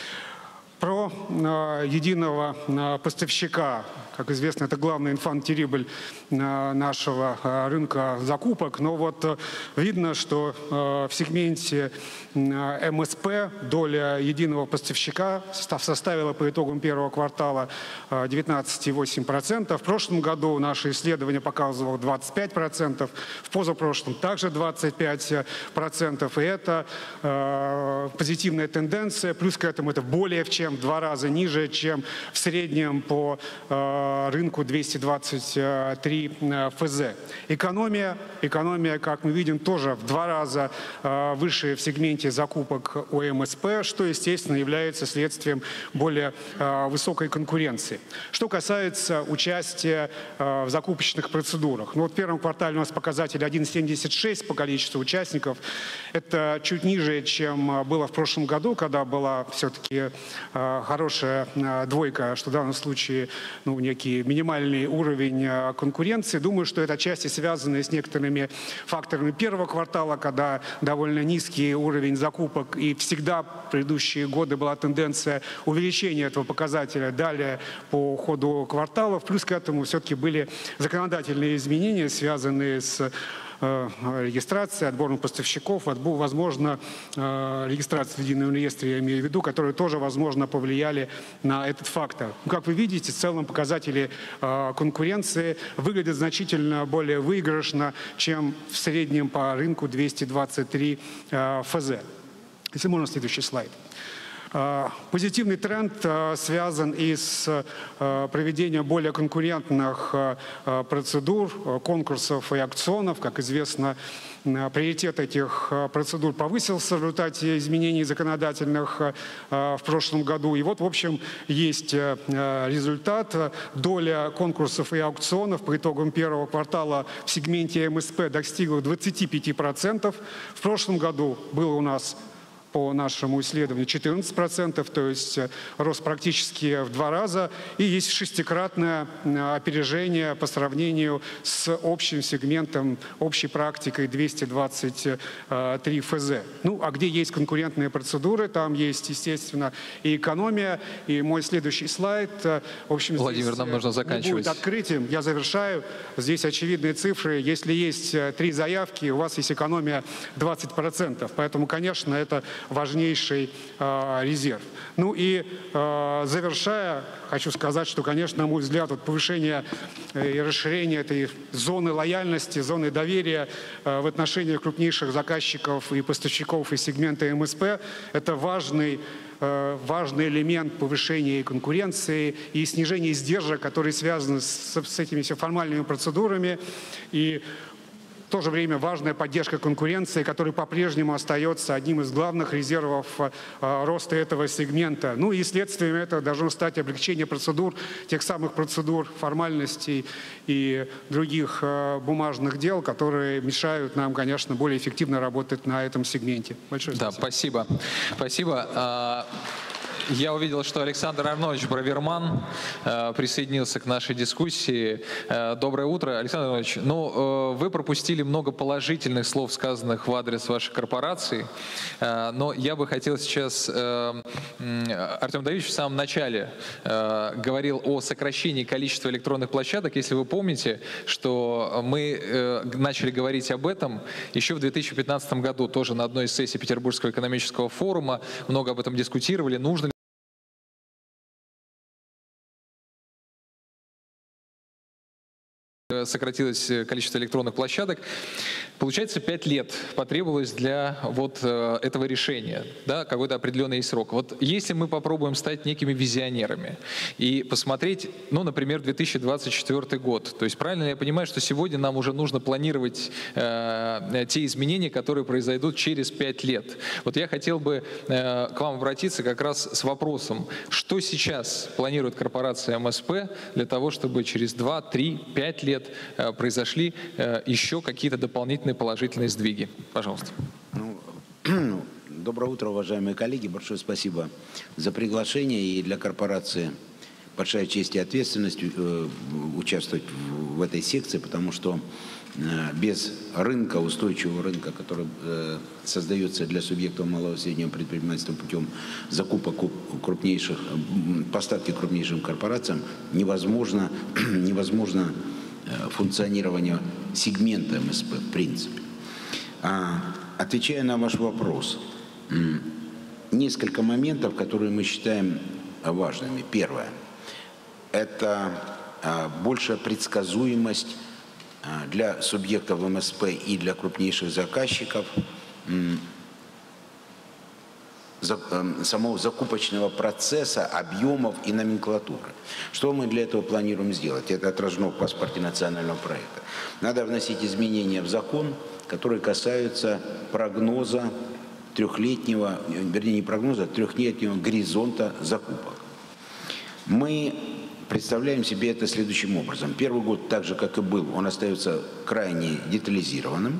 Speaker 3: Про э, единого э, поставщика. Как известно, это главный инфант-террибль э, нашего э, рынка закупок. Но вот э, видно, что э, в сегменте э, эм эс пэ доля единого поставщика составила по итогам первого квартала э, девятнадцать целых восемь десятых процента. В прошлом году наше исследование показывало двадцать пять процентов, в позапрошлом также двадцать пять процентов. И это э, позитивная тенденция. Плюс к этому это более чем в два раза ниже, чем в среднем по э, рынку двести двадцать три эф зэ. Экономия, экономия, как мы видим, тоже в два раза э, выше в сегменте закупок у эм эс пэ, что, естественно, является следствием более э, высокой конкуренции. Что касается участия э, в закупочных процедурах. Ну, вот в первом квартале у нас показатель один целых семьдесят шесть сотых по количеству участников. Это чуть ниже, чем было в прошлом году, когда была все-таки э, хорошая э, двойка, что в данном случае, ну, некий минимальный уровень конкуренции. Думаю, что это отчасти связано с некоторыми факторами первого квартала, когда довольно низкий уровень закупок, и всегда в предыдущие годы была тенденция увеличения этого показателя далее по ходу кварталов. Плюс к этому все-таки были законодательные изменения, связанные с регистрации, отбором поставщиков, возможно, регистрации в едином реестре, я имею в виду, которые тоже, возможно, повлияли на этот фактор. Как вы видите, в целом показатели конкуренции выглядят значительно более выигрышно, чем в среднем по рынку двести двадцать три эф зэ. Если можно, следующий слайд. Позитивный тренд связан и с проведением более конкурентных процедур, конкурсов и аукционов. Как известно, приоритет этих процедур повысился в результате изменений законодательных в прошлом году. И вот, в общем, есть результат. Доля конкурсов и аукционов по итогам первого квартала в сегменте эм эс пэ достигла двадцати пяти процентов. В прошлом году было у нас по нашему исследованию четырнадцать процентов, то есть рост практически в два раза. И есть шестикратное опережение по сравнению с общим сегментом, общей практикой двести двадцать три эф зэ. Ну, а где есть конкурентные процедуры, там есть, естественно, и экономия. И мой следующий слайд, в общем,
Speaker 1: Владимир,
Speaker 3: здесь
Speaker 1: нам нужно заканчивать.
Speaker 3: Будет открытием. Я завершаю. Здесь очевидные цифры. Если есть три заявки, у вас есть экономия двадцать процентов. Поэтому, конечно, это важнейший э, резерв. Ну и э, завершая, хочу сказать, что, конечно, на мой взгляд, вот повышение э, и расширение этой зоны лояльности, зоны доверия э, в отношении крупнейших заказчиков и поставщиков из сегмента эм эс пэ – это важный э, важный элемент повышения конкуренции и снижения издержек, которые связаны с, с этими все формальными процедурами. И в то же время важная поддержка конкуренции, которая по-прежнему остается одним из главных резервов э, роста этого сегмента. Ну и следствием этого должно стать облегчение процедур, тех самых процедур, формальностей и других э, бумажных дел, которые мешают нам, конечно, более эффективно работать на этом сегменте. Большое
Speaker 1: да, спасибо. Спасибо. спасибо. Я увидел, что Александр Арнольевич Браверман э, присоединился к нашей дискуссии. Э, доброе утро, Александр Арнольевич. Ну, э, вы пропустили много положительных слов, сказанных в адрес вашей корпорации, э, но я бы хотел сейчас... Э, э, Артем Давидович в самом начале э, говорил о сокращении количества электронных площадок. Если вы помните, что мы э, начали говорить об этом еще в две тысячи пятнадцатом году, тоже на одной из сессий Петербургского экономического форума, много об этом дискутировали. Нужно ли сократилось количество электронных площадок. Получается, пять лет потребовалось для вот этого решения, да, какой-то определенный срок. Вот если мы попробуем стать некими визионерами и посмотреть, ну, например, две тысячи двадцать четвёртый год, то есть правильно я понимаю, что сегодня нам уже нужно планировать э, те изменения, которые произойдут через пять лет. Вот я хотел бы э, к вам обратиться как раз с вопросом, что сейчас планирует корпорация эм эс пэ для того, чтобы через два, три, пять лет э, произошли э, еще какие-то дополнительные положительные сдвиги. Пожалуйста.
Speaker 4: Ну, доброе утро, уважаемые коллеги. Большое спасибо за приглашение. И для корпорации большая честь и ответственность э, участвовать в, в этой секции, потому что э, без рынка, устойчивого рынка, который э, создается для субъектов малого и среднего предпринимательства путем закупок крупнейших, поставки крупнейшим корпорациям, невозможно, невозможно э, функционирование сегмента эм эс пэ в принципе. А, отвечая на ваш вопрос, несколько моментов, которые мы считаем важными. Первое – это а, большая предсказуемость а, для субъектов эм эс пэ и для крупнейших заказчиков м, за, э, самого закупочного процесса, объемов и номенклатуры. Что мы для этого планируем сделать? Это отражено в паспорте национального проекта. Надо вносить изменения в закон, которые касаются прогноза трехлетнего, вернее не прогноза, а трехлетнего горизонта закупок. Мы представляем себе это следующим образом. Первый год, так же как и был, он остается крайне детализированным.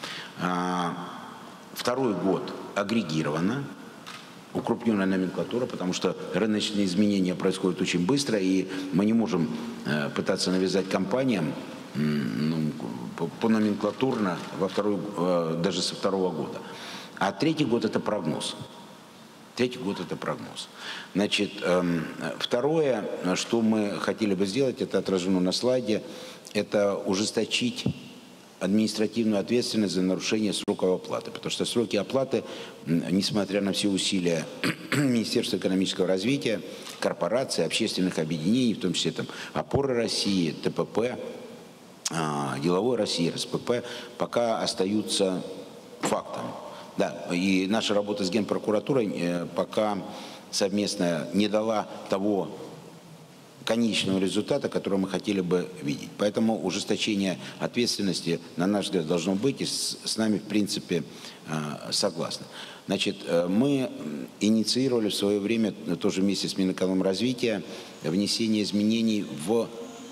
Speaker 4: Второй год агрегировано, укрупненная номенклатура, потому что рыночные изменения происходят очень быстро, и мы не можем пытаться навязать компаниям ну, по номенклатурно во второй, даже со второго года. А третий год – это прогноз. Третий год – это прогноз. Значит, второе, что мы хотели бы сделать, это отражено на слайде, это ужесточить административную ответственность за нарушение сроков оплаты. Потому что сроки оплаты, несмотря на все усилия Министерства экономического развития, корпораций, общественных объединений, в том числе там, «Опоры России», тэ пэ пэ, «Деловой России», эр эс пэ пэ, пока остаются фактом. Да, и наша работа с Генпрокуратурой пока совместная не дала того конечного результата, который мы хотели бы видеть. Поэтому ужесточение ответственности, на наш взгляд, должно быть, и с, с нами, в принципе, согласны. Значит, мы инициировали в свое время, тоже вместе с Минэкономразвития, внесение изменений в,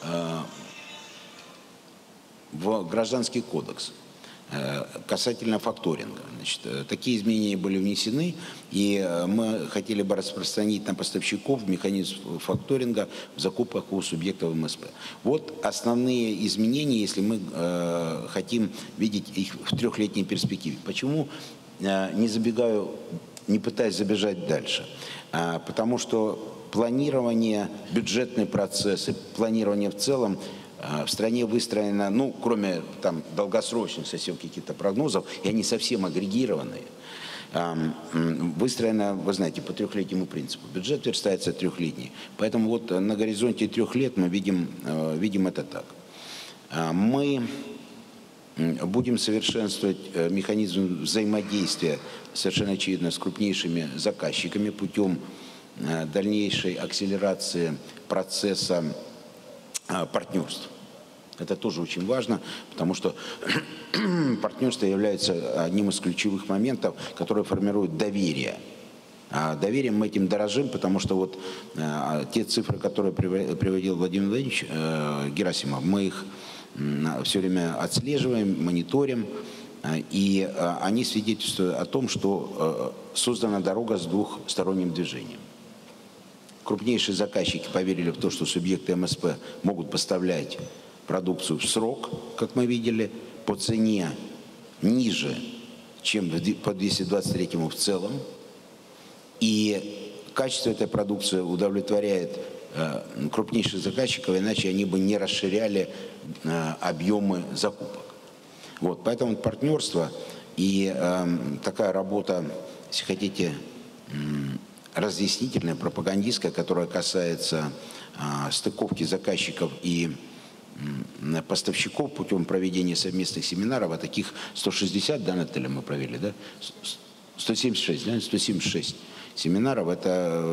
Speaker 4: в Гражданский кодекс касательно факторинга. Значит, такие изменения были внесены, и мы хотели бы распространить на поставщиков механизм факторинга в закупках у субъектов эм эс пэ. Вот основные изменения, если мы э, хотим видеть их в трехлетней перспективе. Почему э, не забегаю, не пытаюсь забежать дальше? А, потому что планирование, бюджетный процесс и планирование в целом в стране выстроено, ну, кроме там долгосрочных совсем каких-то прогнозов, и они совсем агрегированные, выстроено, вы знаете, по трехлетнему принципу. Бюджет верстается трехлетний. Поэтому вот на горизонте трех лет мы видим, видим это так. Мы будем совершенствовать механизм взаимодействия, совершенно очевидно, с крупнейшими заказчиками путем дальнейшей акселерации процесса партнерств. Это тоже очень важно, потому что партнерство является одним из ключевых моментов, которые формируют доверие. А доверием мы этим дорожим, потому что вот а, те цифры, которые приводил Владимир Владимирович э, Герасимов, мы их э, все время отслеживаем, мониторим, э, и э, они свидетельствуют о том, что э, создана дорога с двухсторонним движением. Крупнейшие заказчики поверили в то, что субъекты эм эс пэ могут поставлять продукцию в срок, как мы видели, по цене ниже, чем по двести двадцать третьему в целом. И качество этой продукции удовлетворяет э, крупнейших заказчиков, иначе они бы не расширяли э, объемы закупок. Вот, поэтому партнерство и э, такая работа, если хотите, э, разъяснительная, пропагандистская, которая касается э, стыковки заказчиков и поставщиков путем проведения совместных семинаров, а таких сто шестьдесят, да, Наталья, мы провели, да? сто семьдесят шесть, да? сто семьдесят шесть семинаров, это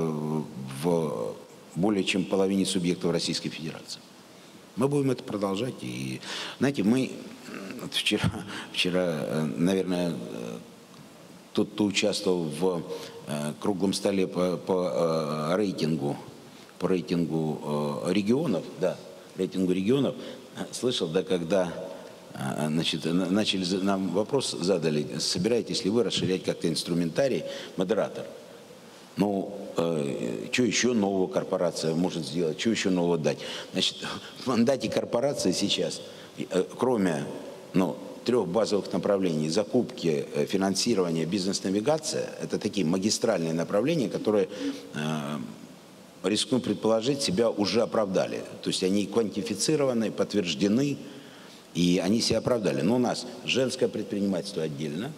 Speaker 4: в более чем половине субъектов Российской Федерации. Мы будем это продолжать. И, знаете, мы вчера, вчера наверное, тот, кто участвовал в круглом столе по, по рейтингу, по рейтингу регионов, да, рейтингу регионов, слышал, да, когда значит, начали, нам вопрос задали, собираетесь ли вы расширять как-то инструментарий, модератор. Ну, э, что еще нового корпорация может сделать, что еще нового дать? Значит, в мандате корпорации сейчас, э, кроме ну, трех базовых направлений, закупки, э, финансирование, бизнес-навигация, это такие магистральные направления, которые, э, рискну предположить, себя уже оправдали. То есть они квантифицированы, подтверждены, и они себя оправдали. Но у нас женское предпринимательство отдельно,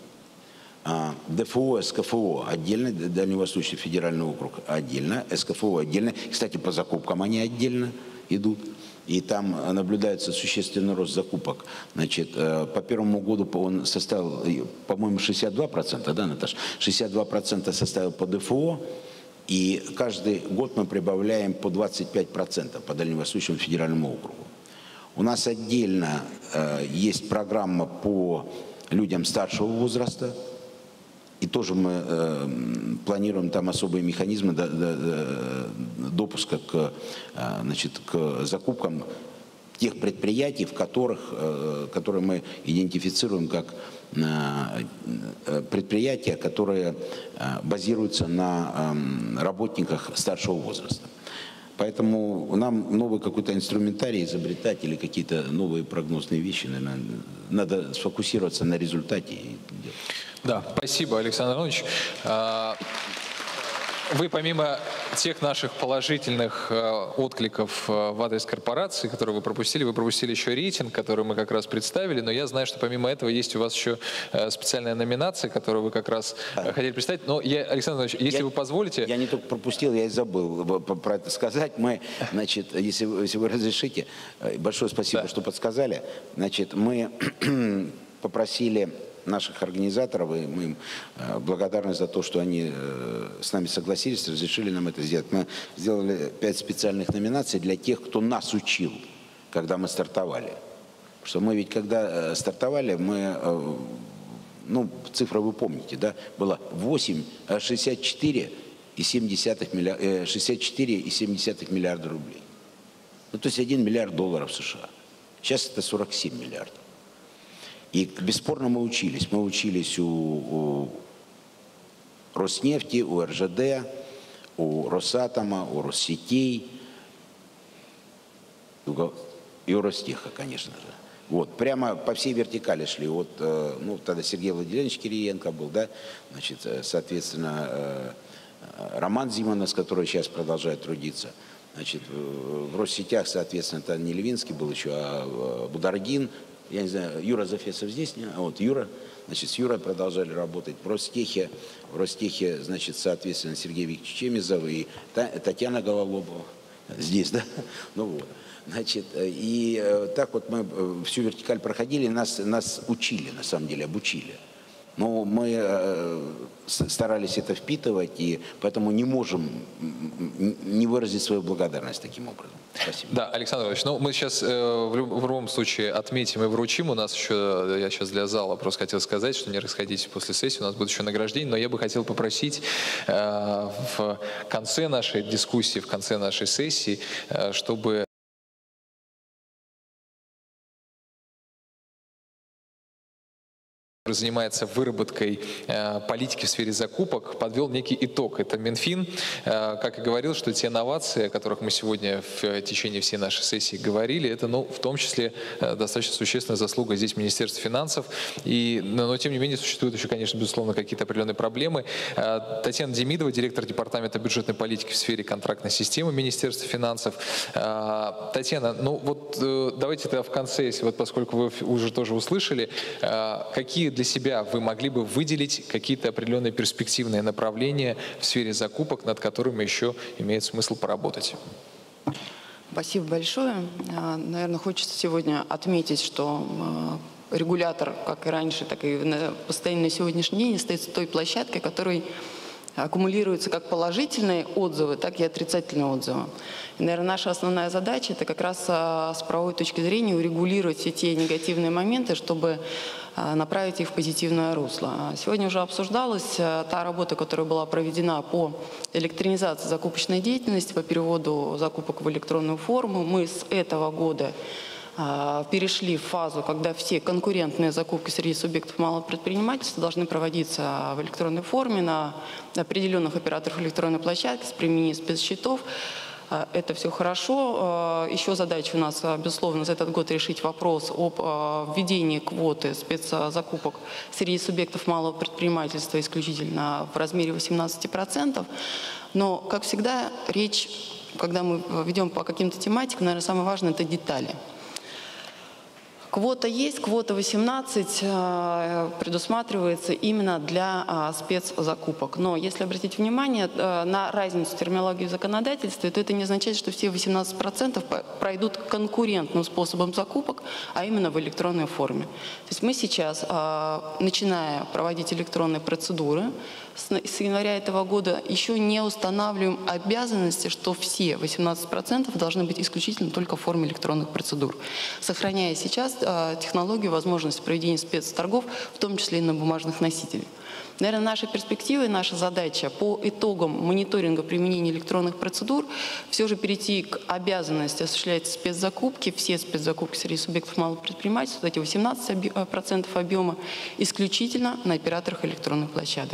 Speaker 4: ДФО, СКФО отдельно, Дальневосточный федеральный округ отдельно, СКФО отдельно. Кстати, по закупкам они отдельно идут. И там наблюдается существенный рост закупок. Значит, по первому году он составил, по-моему, шестьдесят два процента, да, Наташа? шестьдесят два процента составил по ДФО. И каждый год мы прибавляем по двадцать пять процентов по Дальневосточному федеральному округу. У нас отдельно э, есть программа по людям старшего возраста. И тоже мы э, планируем там особые механизмы до, до, до допуска к, э, значит, к закупкам тех предприятий, в которых, э, которые мы идентифицируем как э, предприятия, которые э, базируются на э, работниках старшего возраста. Поэтому нам новый какой-то инструментарий изобретать или какие-то новые прогнозные вещи, наверное, надо сфокусироваться на результате и делать.
Speaker 1: Да, спасибо, Александр Иванович. Вы помимо тех наших положительных откликов в адрес корпорации, которые вы пропустили, вы пропустили еще рейтинг, который мы как раз представили, но я знаю, что помимо этого есть у вас еще специальная номинация, которую вы как раз да. хотели представить. Но я, Александр Иванович, если
Speaker 4: я,
Speaker 1: вы позволите...
Speaker 4: Я не только пропустил, я и забыл про это сказать. Мы, значит, если, если вы разрешите, большое спасибо, да. что подсказали. Значит, мы попросили наших организаторов, и мы им благодарны за то, что они с нами согласились, разрешили нам это сделать. Мы сделали пять специальных номинаций для тех, кто нас учил, когда мы стартовали. Потому что мы ведь, когда стартовали, мы, ну, цифры вы помните, да, было восемь, шестьдесят четыре и семь десятых миллиарда, шестьдесят четыре и семь десятых миллиарда рублей. Ну, то есть один миллиард долларов США. Сейчас это сорок семь миллиардов. И бесспорно мы учились. Мы учились у, у Роснефти, у эр жэ дэ, у Росатома, у Россетей и у Ростеха, конечно же. Вот, прямо по всей вертикали шли. Вот, ну, тогда Сергей Владимирович Кириенко был, да, значит, соответственно, Роман Зиманов, который сейчас продолжает трудиться. Значит, в Россетях, соответственно, это не Левинский был еще, а Бударгин. Я не знаю, Юра Зафесов здесь, не? А вот Юра, значит, с Юрой продолжали работать. В Ростехе, в Ростехе, значит, соответственно, Сергей Викторович Чемизов и Татьяна Гололобова здесь, да? Ну вот. Значит, и так вот мы всю вертикаль проходили, нас, нас учили, на самом деле, обучили. Но мы э, старались это впитывать, и поэтому не можем не выразить свою благодарность таким образом. Спасибо.
Speaker 1: Да, Александр Иванович, ну мы сейчас э, в, люб, в любом случае отметим и вручим. У нас еще, я сейчас для зала просто хотел сказать, что не расходитесь после сессии, у нас будет еще награждение, но я бы хотел попросить э, в конце нашей дискуссии, в конце нашей сессии, э, чтобы... занимается выработкой э, политики в сфере закупок, подвел некий итог. Это Минфин, э, как и говорил, что те инновации, о которых мы сегодня в течение всей нашей сессии говорили, это, ну, в том числе э, достаточно существенная заслуга здесь Министерства финансов. И, но, но тем не менее существуют еще, конечно, безусловно, какие-то определенные проблемы. Э, Татьяна Демидова, директор департамента бюджетной политики в сфере контрактной системы Министерства финансов. Э, Татьяна, ну вот э, давайте тогда в конце, если вот поскольку вы уже тоже услышали, э, какие для себя вы могли бы выделить какие-то определенные перспективные направления в сфере закупок, над которыми еще имеет смысл поработать?
Speaker 5: Спасибо большое. Наверное, хочется сегодня отметить, что регулятор, как и раньше, так и постоянно на сегодняшний день, остается той площадкой, которой аккумулируются как положительные отзывы, так и отрицательные отзывы. И, наверное, наша основная задача – это как раз с правовой точки зрения урегулировать все те негативные моменты, чтобы направить их в позитивное русло. Сегодня уже обсуждалась та работа, которая была проведена по электронизации закупочной деятельности, по переводу закупок в электронную форму. Мы с этого года перешли в фазу, когда все конкурентные закупки среди субъектов малого предпринимательства должны проводиться в электронной форме на определенных операторах электронной площадки с применением спецсчетов. Это все хорошо. Еще задача у нас, безусловно, за этот год решить вопрос об введении квоты спецзакупок среди субъектов малого предпринимательства исключительно в размере восемнадцати процентов. Но, как всегда, речь, когда мы ведем по каким-то тематикам, наверное, самое важное – это детали. Квота есть, квота восемнадцать предусматривается именно для спецзакупок. Но если обратить внимание на разницу терминологии в законодательстве, то это не означает, что все восемнадцать процентов пройдут конкурентным способом закупок, а именно в электронной форме. То есть мы сейчас, начиная проводить электронные процедуры, с января этого года еще не устанавливаем обязанности, что все восемнадцать процентов должны быть исключительно только в форме электронных процедур, сохраняя сейчас технологию, возможность проведения спецторгов, в том числе и на бумажных носителях. Наверное, наша перспектива и наша задача по итогам мониторинга применения электронных процедур все же перейти к обязанности осуществлять спецзакупки, все спецзакупки среди субъектов малого предпринимательства, эти восемнадцать процентов объема, исключительно на операторах электронных площадок.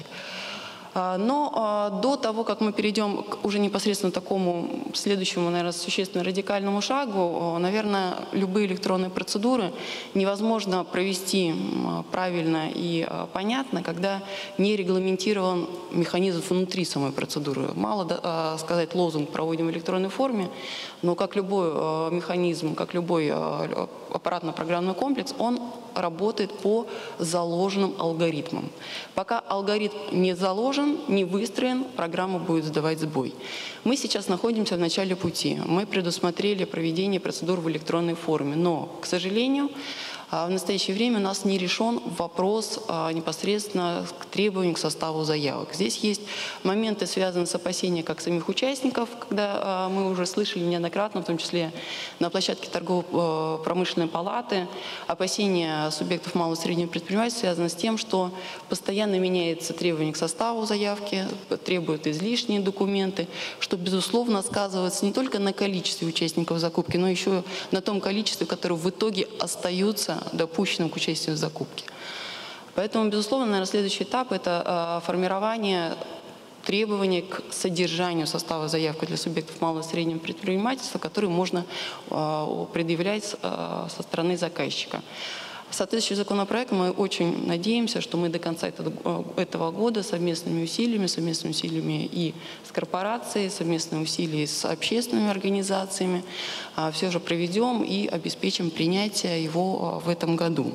Speaker 5: Но до того, как мы перейдем к уже непосредственно такому следующему, наверное, существенно радикальному шагу, наверное, любые электронные процедуры невозможно провести правильно и понятно, когда не регламентирован механизм внутри самой процедуры. Мало сказать лозунг «проводим в электронной форме», но как любой механизм, как любой аппаратно-программный комплекс, он работает по заложенным алгоритмам. Пока алгоритм не заложен, не выстроен, программа будет сдавать сбой. Мы сейчас находимся в начале пути. Мы предусмотрели проведение процедур в электронной форме, но, к сожалению, в настоящее время у нас не решен вопрос непосредственно к требованию к составу заявок. Здесь есть моменты, связанные с опасением как самих участников, когда мы уже слышали неоднократно, в том числе на площадке торгово-промышленной палаты, опасения субъектов малого и среднего предпринимательства связаны с тем, что постоянно меняется требование к составу заявки, требуют излишние документы, что, безусловно, сказывается не только на количестве участников закупки, но еще на том количестве, которое в итоге остаются допущенным к участию в закупке. Поэтому, безусловно, наверное, следующий этап – это формирование требований к содержанию состава заявки для субъектов малого и среднего предпринимательства, которые можно предъявлять со стороны заказчика. Соответствующий законопроект, мы очень надеемся, что мы до конца этого года совместными усилиями, совместными усилиями и с корпорацией, совместными усилиями с общественными организациями все же проведем и обеспечим принятие его в этом году.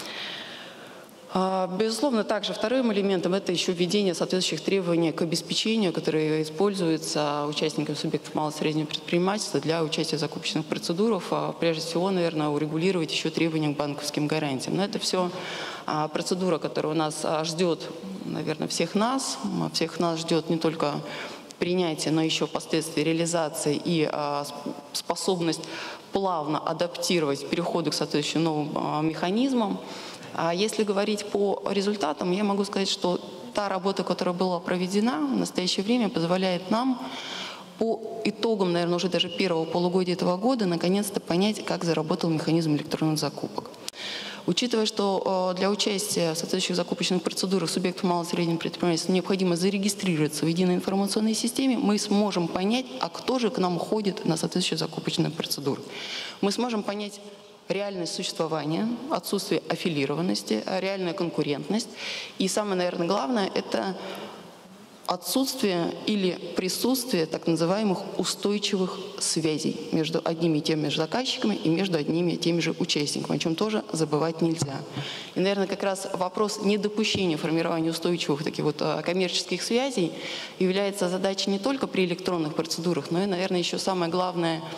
Speaker 5: Безусловно, также вторым элементом это еще введение соответствующих требований к обеспечению, которые используются участниками субъектов малого и среднего предпринимательства для участия в закупочных процедурах. Прежде всего, наверное, урегулировать еще требования к банковским гарантиям. Но это все процедура, которая у нас ждет, наверное, всех нас. Всех нас ждет не только принятие, но еще впоследствии реализации и способность плавно адаптировать переходы к соответствующим новым механизмам. А если говорить по результатам, я могу сказать, что та работа, которая была проведена в настоящее время, позволяет нам по итогам, наверное, уже даже первого полугодия этого года наконец-то понять, как заработал механизм электронных закупок. Учитывая, что для участия в соответствующих закупочных процедурах субъектов малого и среднего предпринимательства необходимо зарегистрироваться в единой информационной системе, мы сможем понять, а кто же к нам ходит на соответствующие закупочные процедуры. Мы сможем понять реальность существования, отсутствие аффилированности, реальная конкурентность. И самое, наверное, главное – это отсутствие или присутствие так называемых устойчивых связей между одними и теми же заказчиками и между одними и теми же участниками, о чем тоже забывать нельзя. И, наверное, как раз вопрос недопущения формирования устойчивых таких вот коммерческих связей является задачей не только при электронных процедурах, но и, наверное, еще самое главное –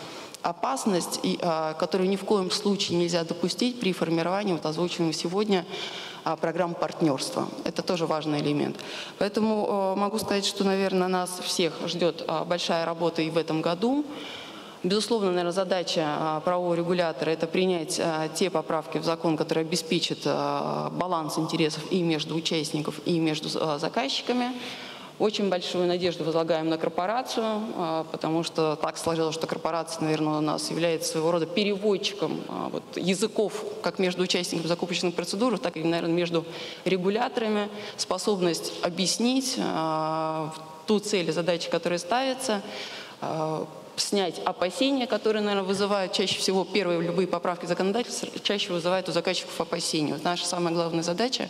Speaker 5: опасность, и, а, которую ни в коем случае нельзя допустить при формировании вот озвученного сегодня а, программ партнерства. Это тоже важный элемент. Поэтому а, могу сказать, что, наверное, нас всех ждет а, большая работа и в этом году. Безусловно, наверное, задача а, правового регулятора – это принять а, те поправки в закон, которые обеспечат а, баланс интересов и между участников, и между а, заказчиками. Очень большую надежду возлагаем на корпорацию, а, потому что так сложилось, что корпорация, наверное, у нас является своего рода переводчиком а, вот, языков как между участниками закупочных процедур, так и, наверное, между регуляторами. Способность объяснить а, ту цель и задачи, которые ставятся, а, снять опасения, которые, наверное, вызывают чаще всего первые любые поправки законодательства, чаще вызывают у заказчиков опасения. Вот наша самая главная задача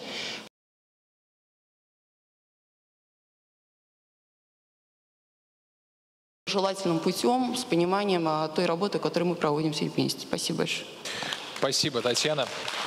Speaker 5: желательным путем, с пониманием а, той работы, которую мы проводим все вместе. Спасибо большое.
Speaker 1: Спасибо, Татьяна.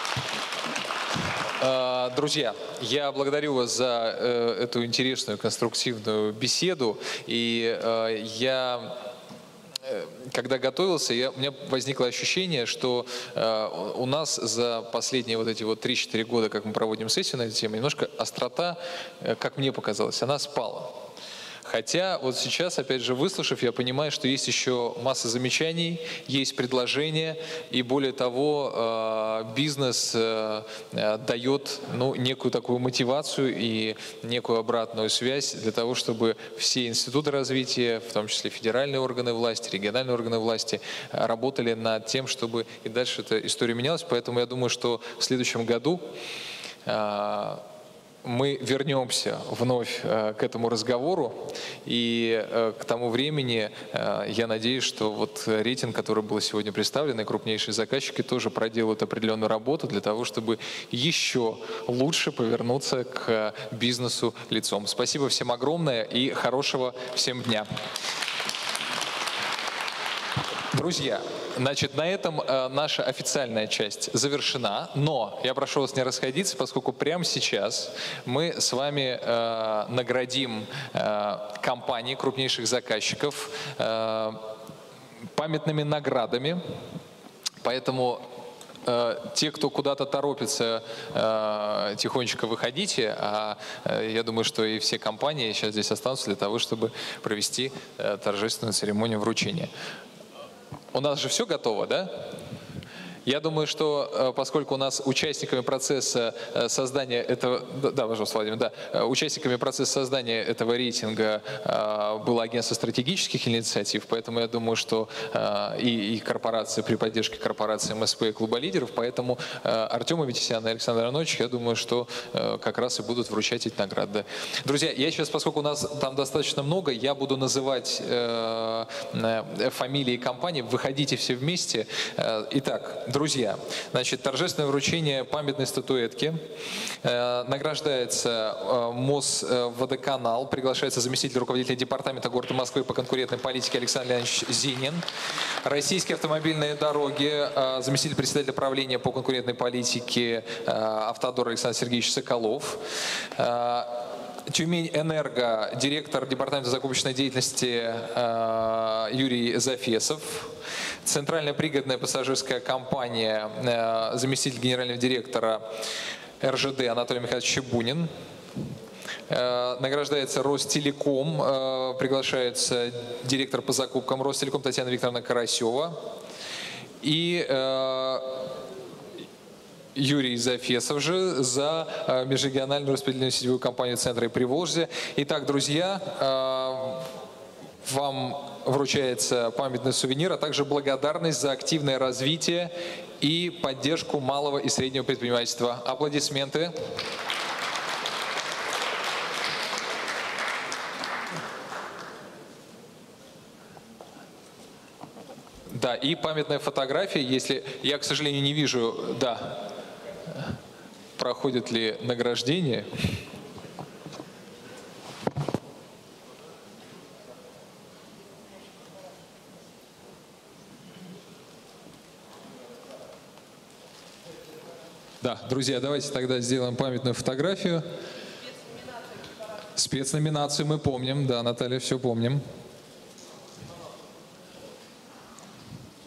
Speaker 1: Друзья, я благодарю вас за эту интересную, конструктивную беседу. И я... Когда готовился, я, у меня возникло ощущение, что э, у нас за последние вот эти вот три-четыре года, как мы проводим сессию на эту тему, немножко острота, э, как мне показалось, она спала. Хотя вот сейчас, опять же, выслушав, я понимаю, что есть еще масса замечаний, есть предложения, и более того, бизнес дает ну, некую такую мотивацию и некую обратную связь для того, чтобы все институты развития, в том числе федеральные органы власти, региональные органы власти, работали над тем, чтобы и дальше эта история менялась. Поэтому я думаю, что в следующем году мы вернемся вновь э, к этому разговору, и э, к тому времени э, я надеюсь, что вот рейтинг, который был сегодня представлен, и крупнейшие заказчики тоже проделают определенную работу для того, чтобы еще лучше повернуться к бизнесу лицом. Спасибо всем огромное и хорошего всем дня. Друзья, значит, на этом э, наша официальная часть завершена, но я прошу вас не расходиться, поскольку прямо сейчас мы с вами э, наградим э, компании крупнейших заказчиков э, памятными наградами, поэтому э, те, кто куда-то торопится, э, тихонечко выходите, а э, я думаю, что и все компании сейчас здесь останутся для того, чтобы провести э, торжественную церемонию вручения. У нас же все готово, да? Я думаю, что поскольку у нас участниками процесса создания этого... Да, пожалуйста, Владимир, да. Участниками процесса создания этого рейтинга было агентство стратегических инициатив, поэтому я думаю, что и, и корпорации при поддержке корпорации эм эс пэ и Клуба лидеров, поэтому Артем Аветисян и Александр Арнольевич, я думаю, что как раз и будут вручать эти награды. Друзья, я сейчас, поскольку у нас там достаточно много, я буду называть фамилии компаний, выходите все вместе. Итак, друзья, значит, торжественное вручение памятной статуэтки. Э, награждается э, Мосводоканал. Приглашается заместитель руководителя департамента города Москвы по конкурентной политике Александр Леонидович Зинин. Российские автомобильные дороги. Э, заместитель председателя правления по конкурентной политике э, Автодор Александр Сергеевич Соколов. Э, Тюмень-Энерго, директор департамента закупочной деятельности э, Юрий Зафесов. Центральная пригородная пассажирская компания, э, заместитель генерального директора эр жэ дэ Анатолий Михайлович Чебунин. Э, награждается Ростелеком, э, приглашается директор по закупкам Ростелеком Татьяна Викторовна Карасева. И э, Юрий Зафесов же за э, межрегиональную распределенную сетевую компанию Центра и Приволжья. Итак, друзья, э, вам вручается памятный сувенир, а также благодарность за активное развитие и поддержку малого и среднего предпринимательства. Аплодисменты. Да, и памятная фотография, если я, к сожалению, не вижу, да, проходит ли награждение. Да, друзья, давайте тогда сделаем памятную фотографию. Спецноминацию мы помним, да, Наталья, все помним.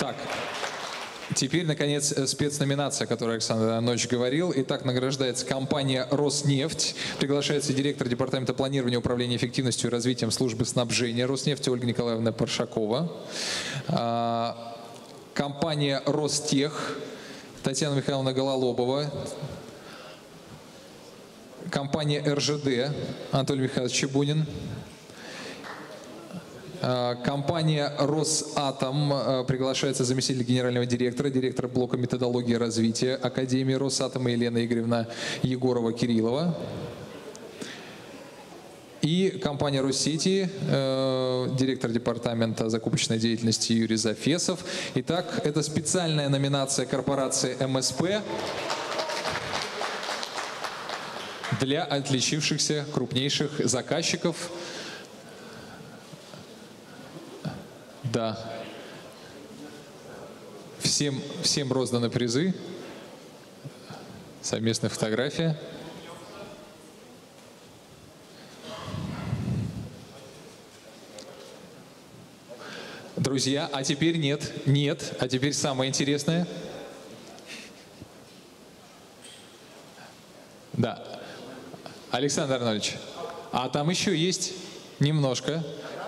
Speaker 1: Так. Теперь, наконец, спецноминация, о которой Александр Иванович говорил. Итак, награждается компания «Роснефть». Приглашается директор департамента планирования, управления эффективностью и развитием службы снабжения «Роснефти» Ольга Николаевна Паршакова. Компания «Ростех» Татьяна Михайловна Гололобова. Компания «эр жэ дэ» Анатолий Михайлович Чебунин. Компания «Росатом» приглашается заместитель генерального директора, директор блока методологии и развития Академии «Росатома» Елена Игоревна Егорова-Кириллова. И компания «Россети», э, директор департамента закупочной деятельности Юрий Зафесов. Итак, это специальная номинация корпорации эм эс пэ для отличившихся крупнейших заказчиков. Да. Всем, всем розданы призы. Совместная фотография. Друзья, а теперь нет, нет, а теперь самое интересное. Да. Александр Арнольдович, а там еще есть немножко.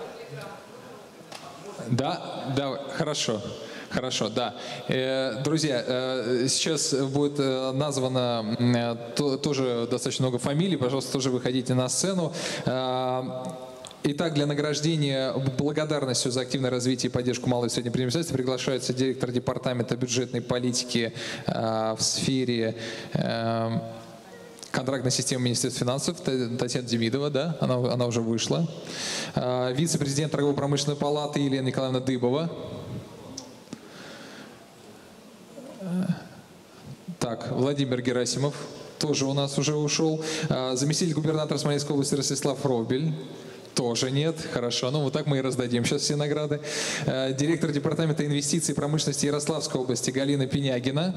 Speaker 1: Да, да, хорошо, хорошо, да. Э, друзья, э, сейчас будет э, названо э, то, тоже достаточно много фамилий, пожалуйста, тоже выходите на сцену. Э, Итак, для награждения благодарностью за активное развитие и поддержку малого и среднего предпринимательства приглашается директор департамента бюджетной политики э, в сфере э, контрактной системы Министерства финансов Татьяна Демидова, да, она, она уже вышла. Э, вице-президент торгово-промышленной палаты Елена Николаевна Дыбова. Так, Владимир Герасимов тоже у нас уже ушел. Э, заместитель губернатора Смоленской области Ростислав Робель. Тоже нет. Хорошо. Ну, вот так мы и раздадим сейчас все награды. Директор департамента инвестиций и промышленности Ярославской области Галина Пенягина.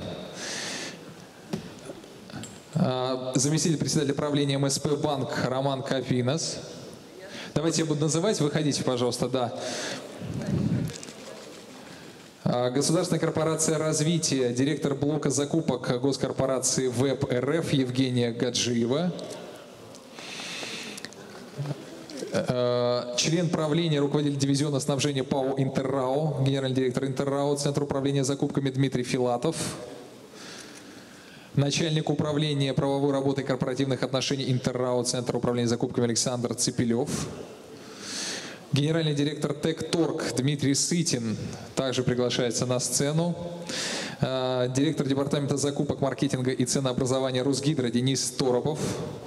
Speaker 1: Заместитель председателя правления эм эс пэ «Банк» Роман Капинос. Давайте я буду называть. Выходите, пожалуйста, да. Государственная корпорация развития, директор блока закупок госкорпорации ВЭБ эр эф Евгения Гаджиева. Член правления, руководитель дивизиона снабжения ПАО «Интеррао», генеральный директор «Интеррао», Центр управления закупками Дмитрий Филатов. Начальник управления правовой работы и корпоративных отношений «Интеррао», Центр управления закупками Александр Цепелев. Генеральный директор «Текторг» Дмитрий Сытин также приглашается на сцену. Директор департамента закупок, маркетинга и ценообразования «Русгидро» Денис Торопов.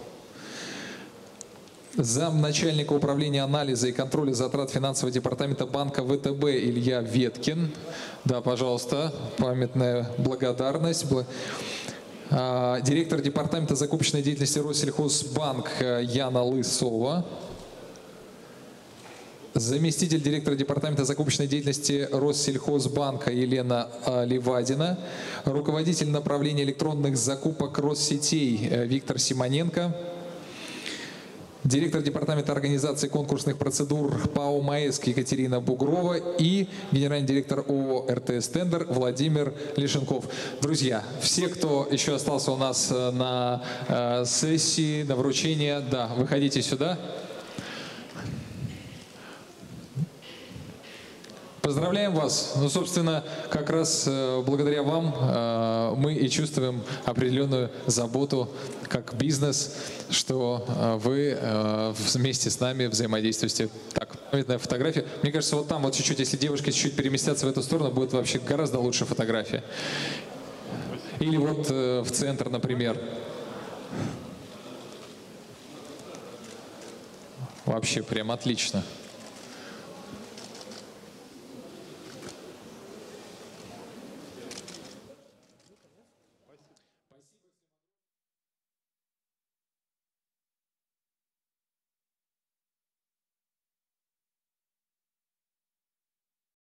Speaker 1: Замначальника управления анализа и контроля затрат финансового департамента банка вэ тэ бэ Илья Веткин. Да, пожалуйста, памятная благодарность. Директор департамента закупочной деятельности Россельхозбанк Яна Лысова. Заместитель директора департамента закупочной деятельности Россельхозбанка Елена Левадина. Руководитель направления электронных закупок Россетей Виктор Симоненко. Директор департамента организации конкурсных процедур ПАО «МАЭСК» Екатерина Бугрова и генеральный директор ООО эр тэ эс «Тендер» Владимир Лешенков. Друзья, все, кто еще остался у нас на э, сессии, на вручение, да, выходите сюда. Поздравляем вас. Ну, собственно, как раз э, благодаря вам э, мы и чувствуем определенную заботу как бизнес, что э, вы э, вместе с нами взаимодействуете. Так, памятная фотография. Мне кажется, вот там вот чуть-чуть, если девушки чуть-чуть переместятся в эту сторону, будет вообще гораздо лучше фотография. Или вот э, в центр, например. Вообще прям отлично.